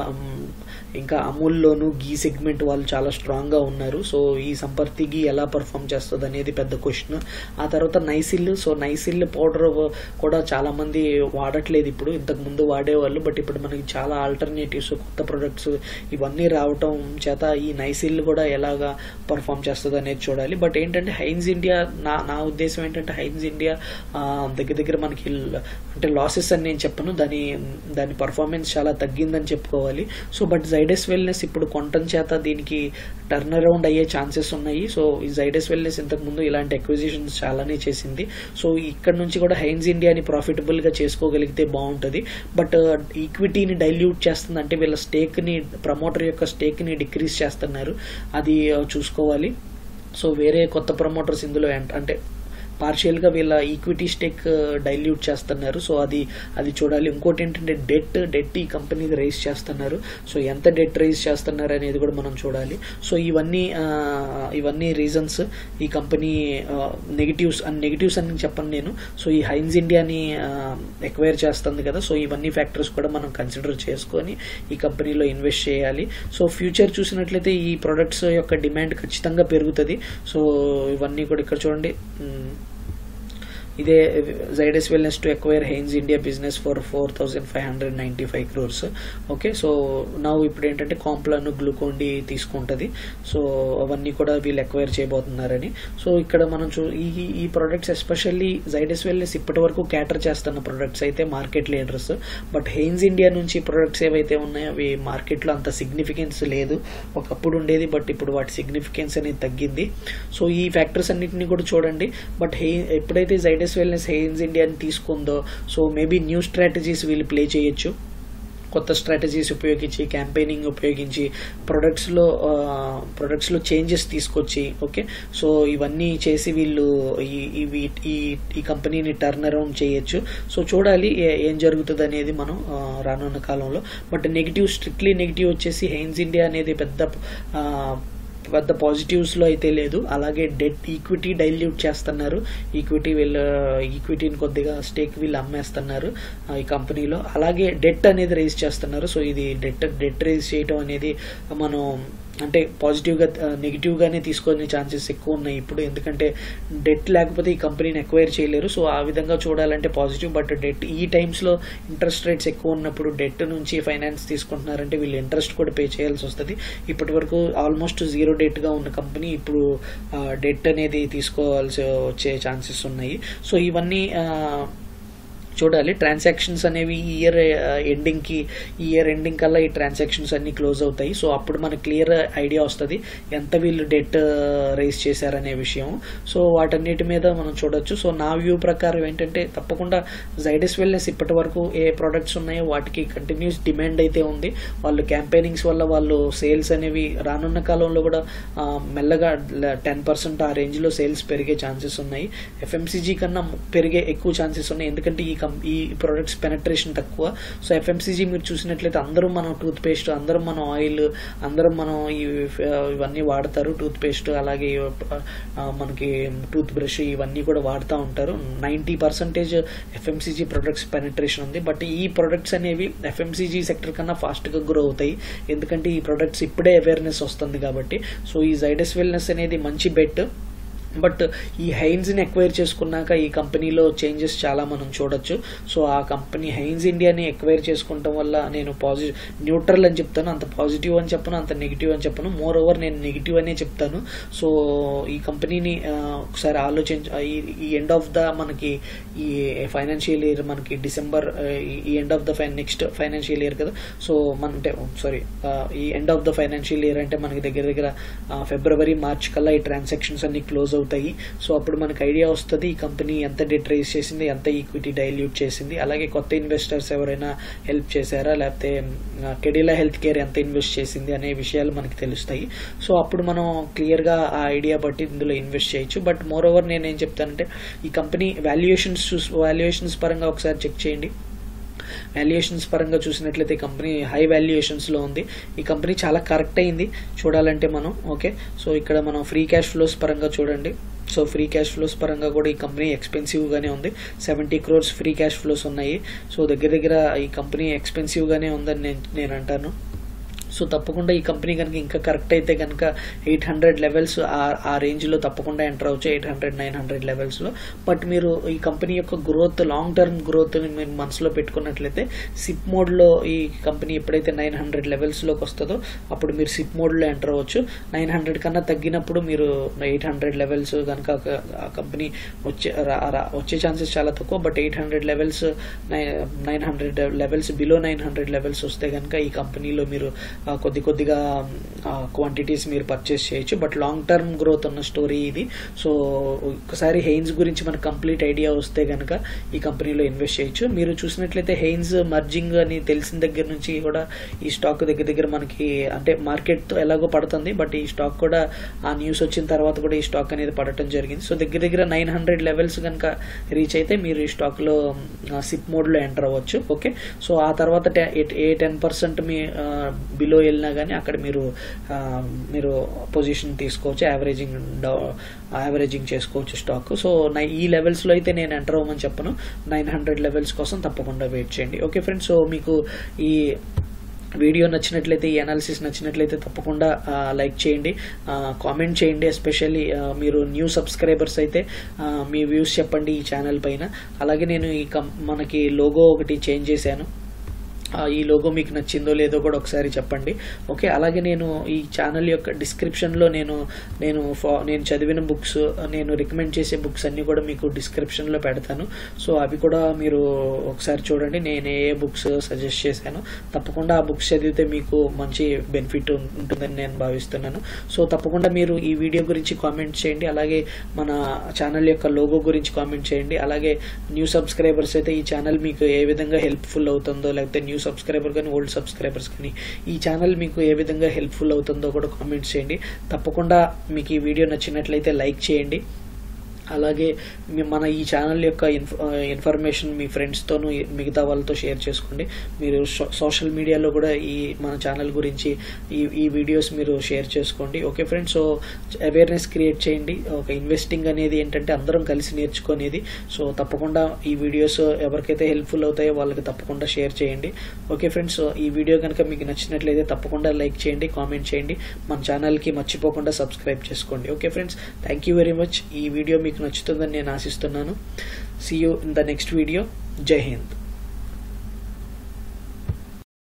ఇంకా అమూల్లోను గీ సెగ్మెంట్ వాళ్ళు చాలా స్ట్రాంగ్ గా ఉన్నారు. సో ఈ సంపర్తిగి ఎలా పర్ఫామ్ చేస్తుంది అనేది పెద్ద క్వశ్చన్. ఆ తర్వాత నైసిల్. సో నైసిల్ పౌడర్ కూడా చాలా మంది వాడట్లేదు ఇప్పుడు, ఇంతకు ముందు వాడేవాళ్ళు. బట్ ఇప్పుడు మనకి చాలా ఆల్టర్నేటివ్స్, కొత్త ప్రొడక్ట్స్ ఇవన్నీ రావటం చేత ఈ నైసిల్ కూడా ఎలాగా పర్ఫామ్ చేస్తుంది అనేది చూడాలి. బట్ ఏంటంటే హైన్స్ ఇండియా నా ఉద్దేశం ఏంటంటే హైన్స్ ఇండియా దగ్గర మనకి అంటే లాసెస్ అని నేను చెప్పను, దాని పర్ఫార్మెన్స్ చాలా తగ్గిందని చెప్పుకోవాలి. సో బట్ జైడస్ వెల్నెస్ ఇప్పుడు కొనటం చేత దీనికి టర్న్ అరౌండ్ అయ్యే ఛాన్సెస్ ఉన్నాయి. సో ఈ జైడస్ వెల్నెస్ ఇంతకు ముందు ఇలాంటి అక్విజిషన్స్ చాలానే చేసింది. సో ఇక్కడ నుంచి కూడా హైన్స్ ఇండియాని ప్రాఫిటబుల్ గా చేసుకోగలిగితే బాగుంటుంది. బట్ ఈక్విటీని డైల్యూట్ చేస్తుంది, అంటే వీళ్ళ స్టేక్ ని, ప్రమోటర్ యొక్క స్టేక్ ని డిక్రీజ్ చేస్తున్నారు, అది చూసుకోవాలి. సో వేరే కొత్త ప్రమోటర్స్ ఇందులో అంటే పార్షియల్గా వీళ్ళ ఈక్విటీ స్టేక్ డైల్యూట్ చేస్తున్నారు. సో అది చూడాలి. ఇంకోటి ఏంటంటే డెట్ ఈ కంపెనీకి రైజ్ చేస్తున్నారు. సో ఎంత డెట్ రైజ్ చేస్తున్నారు అనేది కూడా మనం చూడాలి. సో ఇవన్నీ రీజన్స్ ఈ కంపెనీ నెగిటివ్స్ అని చెప్పను నేను. సో ఈ హైన్స్ ఇండియాని ఎక్వైర్ చేస్తుంది కదా, సో ఇవన్నీ ఫ్యాక్టర్స్ కూడా మనం కన్సిడర్ చేసుకొని ఈ కంపెనీలో ఇన్వెస్ట్ చేయాలి. సో ఫ్యూచర్ చూసినట్లయితే ఈ ప్రొడక్ట్స్ యొక్క డిమాండ్ ఖచ్చితంగా పెరుగుతుంది. సో ఇవన్నీ కూడా ఇక్కడ చూడండి, ఇదే Zyduss Wellness to acquire Heinz India business for 4,595 crores. Okay, so నా ఇప్పుడు ఏంటంటే కాంప్లాన్ గ్లూకోండి తీసుకుంటుంది. సో అవన్నీ కూడా వీళ్ళు ఎక్వైర్ చేయబోతున్నారని. సో ఇక్కడ మనం ఈ ప్రొడక్ట్స్ ఎస్పెషల్లీ Zyduss Wellness ఇప్పటి వరకు క్యాటర్ చేస్తున్న ప్రొడక్ట్స్ అయితే market leaders. But Heinz India నుంచి ప్రొడక్ట్స్ ఏవైతే ఉన్నాయో అవి మార్కెట్లో అంత సిగ్నిఫికెన్స్ లేదు. ఒకప్పుడు ఉండేది, బట్ ఇప్పుడు వాటి సిగ్నిఫికెన్స్ అనేది తగ్గింది. సో ఈ ఫ్యాక్టర్స్ అన్నింటినీ కూడా చూడండి. బట్ ఎప్పుడైతే Zyduss Wellness హెయిన్స్ ఇండియాని తీసుకుందో, సో మేబీ న్యూ స్ట్రాటజీస్ వీళ్ళు ప్లే చేయొచ్చు. కొత్త స్ట్రాటజీస్ ఉపయోగించి, క్యాంపెయినింగ్ ఉపయోగించి ప్రొడక్ట్స్లో చేంజెస్ తీసుకొచ్చి, ఓకే, సో ఇవన్నీ చేసి వీళ్ళు ఈ కంపెనీని టర్న్ అరౌండ్ చేయొచ్చు. సో చూడాలి ఏం జరుగుతుంది అనేది మనం రానున్న కాలంలో. బట్ స్ట్రిక్ట్లీ నెగిటివ్ వచ్చేసి హెయిన్స్ ఇండియా అనేది పెద్ద పాజిటివ్స్ లో అయితే లేదు. అలాగే ఈక్విటీ డైల్యూట్ చేస్తున్నారు. ఈక్విటీని కొద్దిగా స్టేక్ వీళ్ళు అమ్మేస్తున్నారు ఈ కంపెనీలో. అలాగే డెట్ అనేది రైజ్ చేస్తున్నారు. సో ఇది డెట్ రైజ్ చేయడం అనేది మనం అంటే పాజిటివ్గా నెగిటివ్గానే తీసుకునే ఛాన్సెస్ ఎక్కువ ఉన్నాయి ఇప్పుడు. ఎందుకంటే డెట్ లేకపోతే ఈ కంపెనీని ఎక్వైర్ చేయలేరు. సో ఆ విధంగా చూడాలంటే పాజిటివ్. బట్ డెట్ ఈ టైమ్స్లో ఇంట్రెస్ట్ రేట్స్ ఎక్కువ ఉన్నప్పుడు డెట్ నుంచి ఫైనాన్స్ తీసుకుంటున్నారంటే వీళ్ళు ఇంట్రెస్ట్ కూడా పే చేయాల్సి వస్తుంది. ఇప్పటి వరకు ఆల్మోస్ట్ జీరో డెట్గా ఉన్న కంపెనీ ఇప్పుడు డెట్ అనేది తీసుకోవాల్సి వచ్చే ఛాన్సెస్ ఉన్నాయి. సో ఇవన్నీ చూడాలి. ట్రాన్సాక్షన్స్ అనేవి ఈ ఇయర్ ఎండింగ్ కల్లా ఈ ట్రాన్సాక్షన్స్ అన్ని క్లోజ్ అవుతాయి. సో అప్పుడు మనకు క్లియర్ ఐడియా వస్తుంది ఎంత వీళ్ళు డెట్ రైజ్ చేశారనే విషయం. సో వాటన్నిటి మీద మనం చూడొచ్చు. సో నా వ్యూ ప్రకారం ఏంటంటే తప్పకుండా Zyduss Wellness ఇప్పటి వరకు ఏ ప్రొడక్ట్స్ ఉన్నాయో వాటికి కంటిన్యూస్ డిమాండ్ అయితే ఉంది. వాళ్ళు క్యాంపెయినింగ్స్ వల్ల వాళ్ళు సేల్స్ అనేవి రానున్న కాలంలో కూడా మెల్లగా 10% ఆ రేంజ్లో సేల్స్ పెరిగే ఛాన్సెస్ ఉన్నాయి. FMCG కన్నా పెరిగే ఎక్కువ ఛాన్సెస్ ఉన్నాయి. ఎందుకంటే ఈ ప్రొడక్ట్స్ పెనట్రేషన్ తక్కువ. సో FMCG మీరు చూసినట్లయితే అందరూ మనం టూత్ పేస్ట్, అందరం మనం ఆయిల్, అందరం మనం ఇవన్నీ వాడతారు. టూత్ పేస్ట్ అలాగే మనకి టూత్ బ్రష్ ఇవన్నీ కూడా వాడుతూ ఉంటారు. 90% FMCG ప్రొడక్ట్స్ పెనట్రేషన్ ఉంది. బట్ ఈ ప్రొడక్ట్స్ అనేవి FMCG సెక్టర్ కన్నా ఫాస్ట్గా గ్రో అవుతాయి. ఎందుకంటే ఈ ప్రొడక్ట్స్ ఇప్పుడే అవేర్నెస్ వస్తుంది కాబట్టి. సో ఈ Zyduss Wellness అనేది మంచి బెట్. బట్ ఈ హైన్స్ని ఎక్వైర్ చేసుకున్నాక ఈ కంపెనీలో చేంజెస్ చాలా మనం చూడొచ్చు. సో ఆ కంపెనీ హైన్స్ ఇండియాని ఎక్వైర్ చేసుకుంటాం వల్ల నేను న్యూట్రల్ అని చెప్తాను. అంత పాజిటివ్ అని చెప్పను, అంత నెగిటివ్ అని చెప్పను. మోర్ ఓవర్ నేను నెగిటివ్ అనే చెప్తాను. సో ఈ కంపెనీని ఒకసారి ఈ ఎండ్ ఆఫ్ ద మనకి ఈ ఫైనాన్షియల్ ఇయర్ మనకి డిసెంబర్, ఈ end of the next financial year కదా. సో ఈ end of the financial year అంటే మనకి దగ్గర ఫిబ్రవరి మార్చ్ కల్లా ఈ ట్రాన్సాక్షన్స్ అన్ని క్లోజ్ అవుతాయి. సో అప్పుడు మనకు ఐడియా వస్తుంది ఈ కంపెనీ ఎంత డెట్ రైజ్ చేసింది, ఎంత ఈక్విటీ డైల్యూట్ చేసింది, అలాగే కొత్త ఇన్వెస్టర్స్ ఎవరైనా హెల్ప్ చేశారా, లేకపోతే కెడిలా హెల్త్ కేర్ ఎంత ఇన్వెస్ట్ చేసింది అనే విషయాలు మనకి తెలుస్తాయి. సో అప్పుడు మనం క్లియర్గా ఆ ఐడియా బట్టి ఇందులో ఇన్వెస్ట్ చేయొచ్చు. బట్ మోర్ ఓవర్ నేనేం చెప్తానంటే ఈ కంపెనీ వాల్యుయేషన్స్ పరంగా ఒకసారి చెక్ చేయండి. వాల్యుయేషన్స్ పరంగా చూసినట్లయితే కంపెనీ హై వాల్యుయేషన్స్లో ఉంది. ఈ కంపెనీ చాలా కరెక్ట్ అయింది చూడాలంటే మనం. ఓకే, సో ఇక్కడ మనం ఫ్రీ క్యాష్ ఫ్లోస్ పరంగా చూడండి. సో ఫ్రీ క్యాష్ ఫ్లోస్ పరంగా కూడా ఈ కంపెనీ ఎక్స్పెన్సివ్గానే ఉంది. 70 crores ఫ్రీ క్యాష్ ఫ్లోస్ ఉన్నాయి. సో దగ్గర ఈ కంపెనీ ఎక్స్పెన్సివ్గానే ఉందని నేను అంటాను. సో తప్పకుండా ఈ కంపెనీ కనుక ఇంకా కరెక్ట్ అయితే కనుక 800 లెవెల్స్ ఆ రేంజ్లో తప్పకుండా ఎంటర్ అవచ్చు, 800-900 లెవెల్స్లో. బట్ మీరు ఈ కంపెనీ యొక్క గ్రోత్, లాంగ్ టర్మ్ గ్రోత్ని మీరు మనసులో పెట్టుకున్నట్లయితే సిప్ మోడ్లో ఈ కంపెనీ ఎప్పుడైతే 900 లెవెల్స్లోకి వస్తుందో అప్పుడు మీరు సిప్ మోడ్లో ఎంటర్ అవ్వచ్చు. 900 కన్నా తగ్గినప్పుడు మీరు 800 లెవెల్స్ కనుక ఆ కంపెనీ వచ్చే ఛాన్సెస్ చాలా తక్కువ. But 800 levels, 900 levels, below 900 levels వస్తే కనుక ఈ కంపెనీలో మీరు కొద్దిగా క్వాంటిటీస్ మీరు పర్చేస్ చేయొచ్చు. బట్ లాంగ్ టర్మ్ గ్రోత్ ఉన్న స్టోరీ ఇది. సో ఒకసారి హెయిన్స్ గురించి మనకు కంప్లీట్ ఐడియా వస్తే కనుక ఈ కంపెనీలో ఇన్వెస్ట్ చేయొచ్చు. మీరు చూసినట్లయితే హెయిన్స్ మర్జింగ్ అని తెలిసిన దగ్గర నుంచి కూడా ఈ స్టాక్ దగ్గర మనకి అంటే మార్కెట్తో ఎలాగో పడుతుంది, బట్ ఈ స్టాక్ కూడా ఆ న్యూస్ వచ్చిన తర్వాత కూడా ఈ స్టాక్ అనేది పడటం జరిగింది. సో దగ్గర 900 లెవెల్స్ కనుక రీచ్ అయితే మీరు ఈ స్టాక్లో సిప్ మోడ్లో ఎంటర్ అవ్వచ్చు. ఓకే, సో ఆ తర్వాత 10% మీ బిలో వెళ్ళినా కానీ అక్కడ మీరు పొజిషన్ తీసుకోవచ్చు, యావరేజింగ్ చేసుకోవచ్చు స్టాక్. సో ఈ లెవెల్స్లో అయితే నేను ఎంటర్ అవ్వమని చెప్పను, 900 లెవెల్స్ కోసం తప్పకుండా వెయిట్ చేయండి. ఓకే ఫ్రెండ్స్, సో మీకు ఈ వీడియో నచ్చినట్లయితే, ఈ అనాలిసిస్ నచ్చినట్లయితే తప్పకుండా లైక్ చేయండి, కామెంట్ చేయండి. ఎస్పెషల్లీ మీరు న్యూ సబ్స్క్రైబర్స్ అయితే మీ వ్యూస్ చెప్పండి ఈ ఛానల్ పైన. అలాగే నేను మనకి లోగో ఒకటి చేంజ్ చేశాను, ఈ లోగో మీకు నచ్చిందో లేదో కూడా ఒకసారి చెప్పండి. ఓకే, అలాగే నేను ఈ ఛానల్ యొక్క డిస్క్రిప్షన్లో నేను చదివిన బుక్స్, నేను రికమెండ్ చేసే బుక్స్ అన్నీ కూడా మీకు డిస్క్రిప్షన్లో పెడతాను. సో అవి కూడా మీరు ఒకసారి చూడండి, నేను ఏ బుక్స్ సజెస్ట్ చేశాను. తప్పకుండా ఆ బుక్స్ చదివితే మీకు మంచి బెనిఫిట్ ఉంటుందని నేను భావిస్తున్నాను. సో తప్పకుండా మీరు ఈ వీడియో గురించి కామెంట్ చేయండి, అలాగే మన ఛానల్ యొక్క లోగో గురించి కామెంట్ చేయండి. అలాగే న్యూ సబ్స్క్రైబర్స్ అయితే ఈ ఛానల్ మీకు ఏ విధంగా హెల్ప్ఫుల్ అవుతుందో, లేకపోతే న్యూ సబ్స్క్రైబర్ కానీ ఓల్డ్ సబ్స్క్రైబర్స్ కానీ ఈ ఛానల్ మీకు ఏ విధంగా హెల్ప్ఫుల్ అవుతుందో కూడా కామెంట్స్ చేయండి. తప్పకుండా మీకు ఈ వీడియో నచ్చినట్లయితే లైక్ చేయండి. అలాగే మన ఈ ఛానల్ యొక్క ఇన్ఫర్మేషన్ మీ ఫ్రెండ్స్తోనూ మిగతా వాళ్ళతో షేర్ చేసుకోండి. మీరు సోషల్ మీడియాలో కూడా మన ఛానల్ గురించి ఈ వీడియోస్ మీరు షేర్ చేసుకోండి. Okay friends, so awareness create చేయండి. ఒక ఇన్వెస్టింగ్ అనేది ఏంటంటే అందరం కలిసి నేర్చుకునేది. సో తప్పకుండా ఈ వీడియోస్ ఎవరికైతే హెల్ప్ఫుల్ అవుతాయో వాళ్ళకి తప్పకుండా షేర్ చేయండి. ఓకే ఫ్రెండ్స్, ఈ వీడియో కనుక మీకు నచ్చినట్లయితే తప్పకుండా లైక్ చేయండి, కామెంట్ చేయండి, మన ఛానల్కి మర్చిపోకుండా సబ్స్క్రైబ్ చేసుకోండి. Okay friends, thank you very much. ఈ వీడియో మీకు నచ్చుతుందని నేను ఆశిస్తున్నాను. See you in the next video. జై హింద్.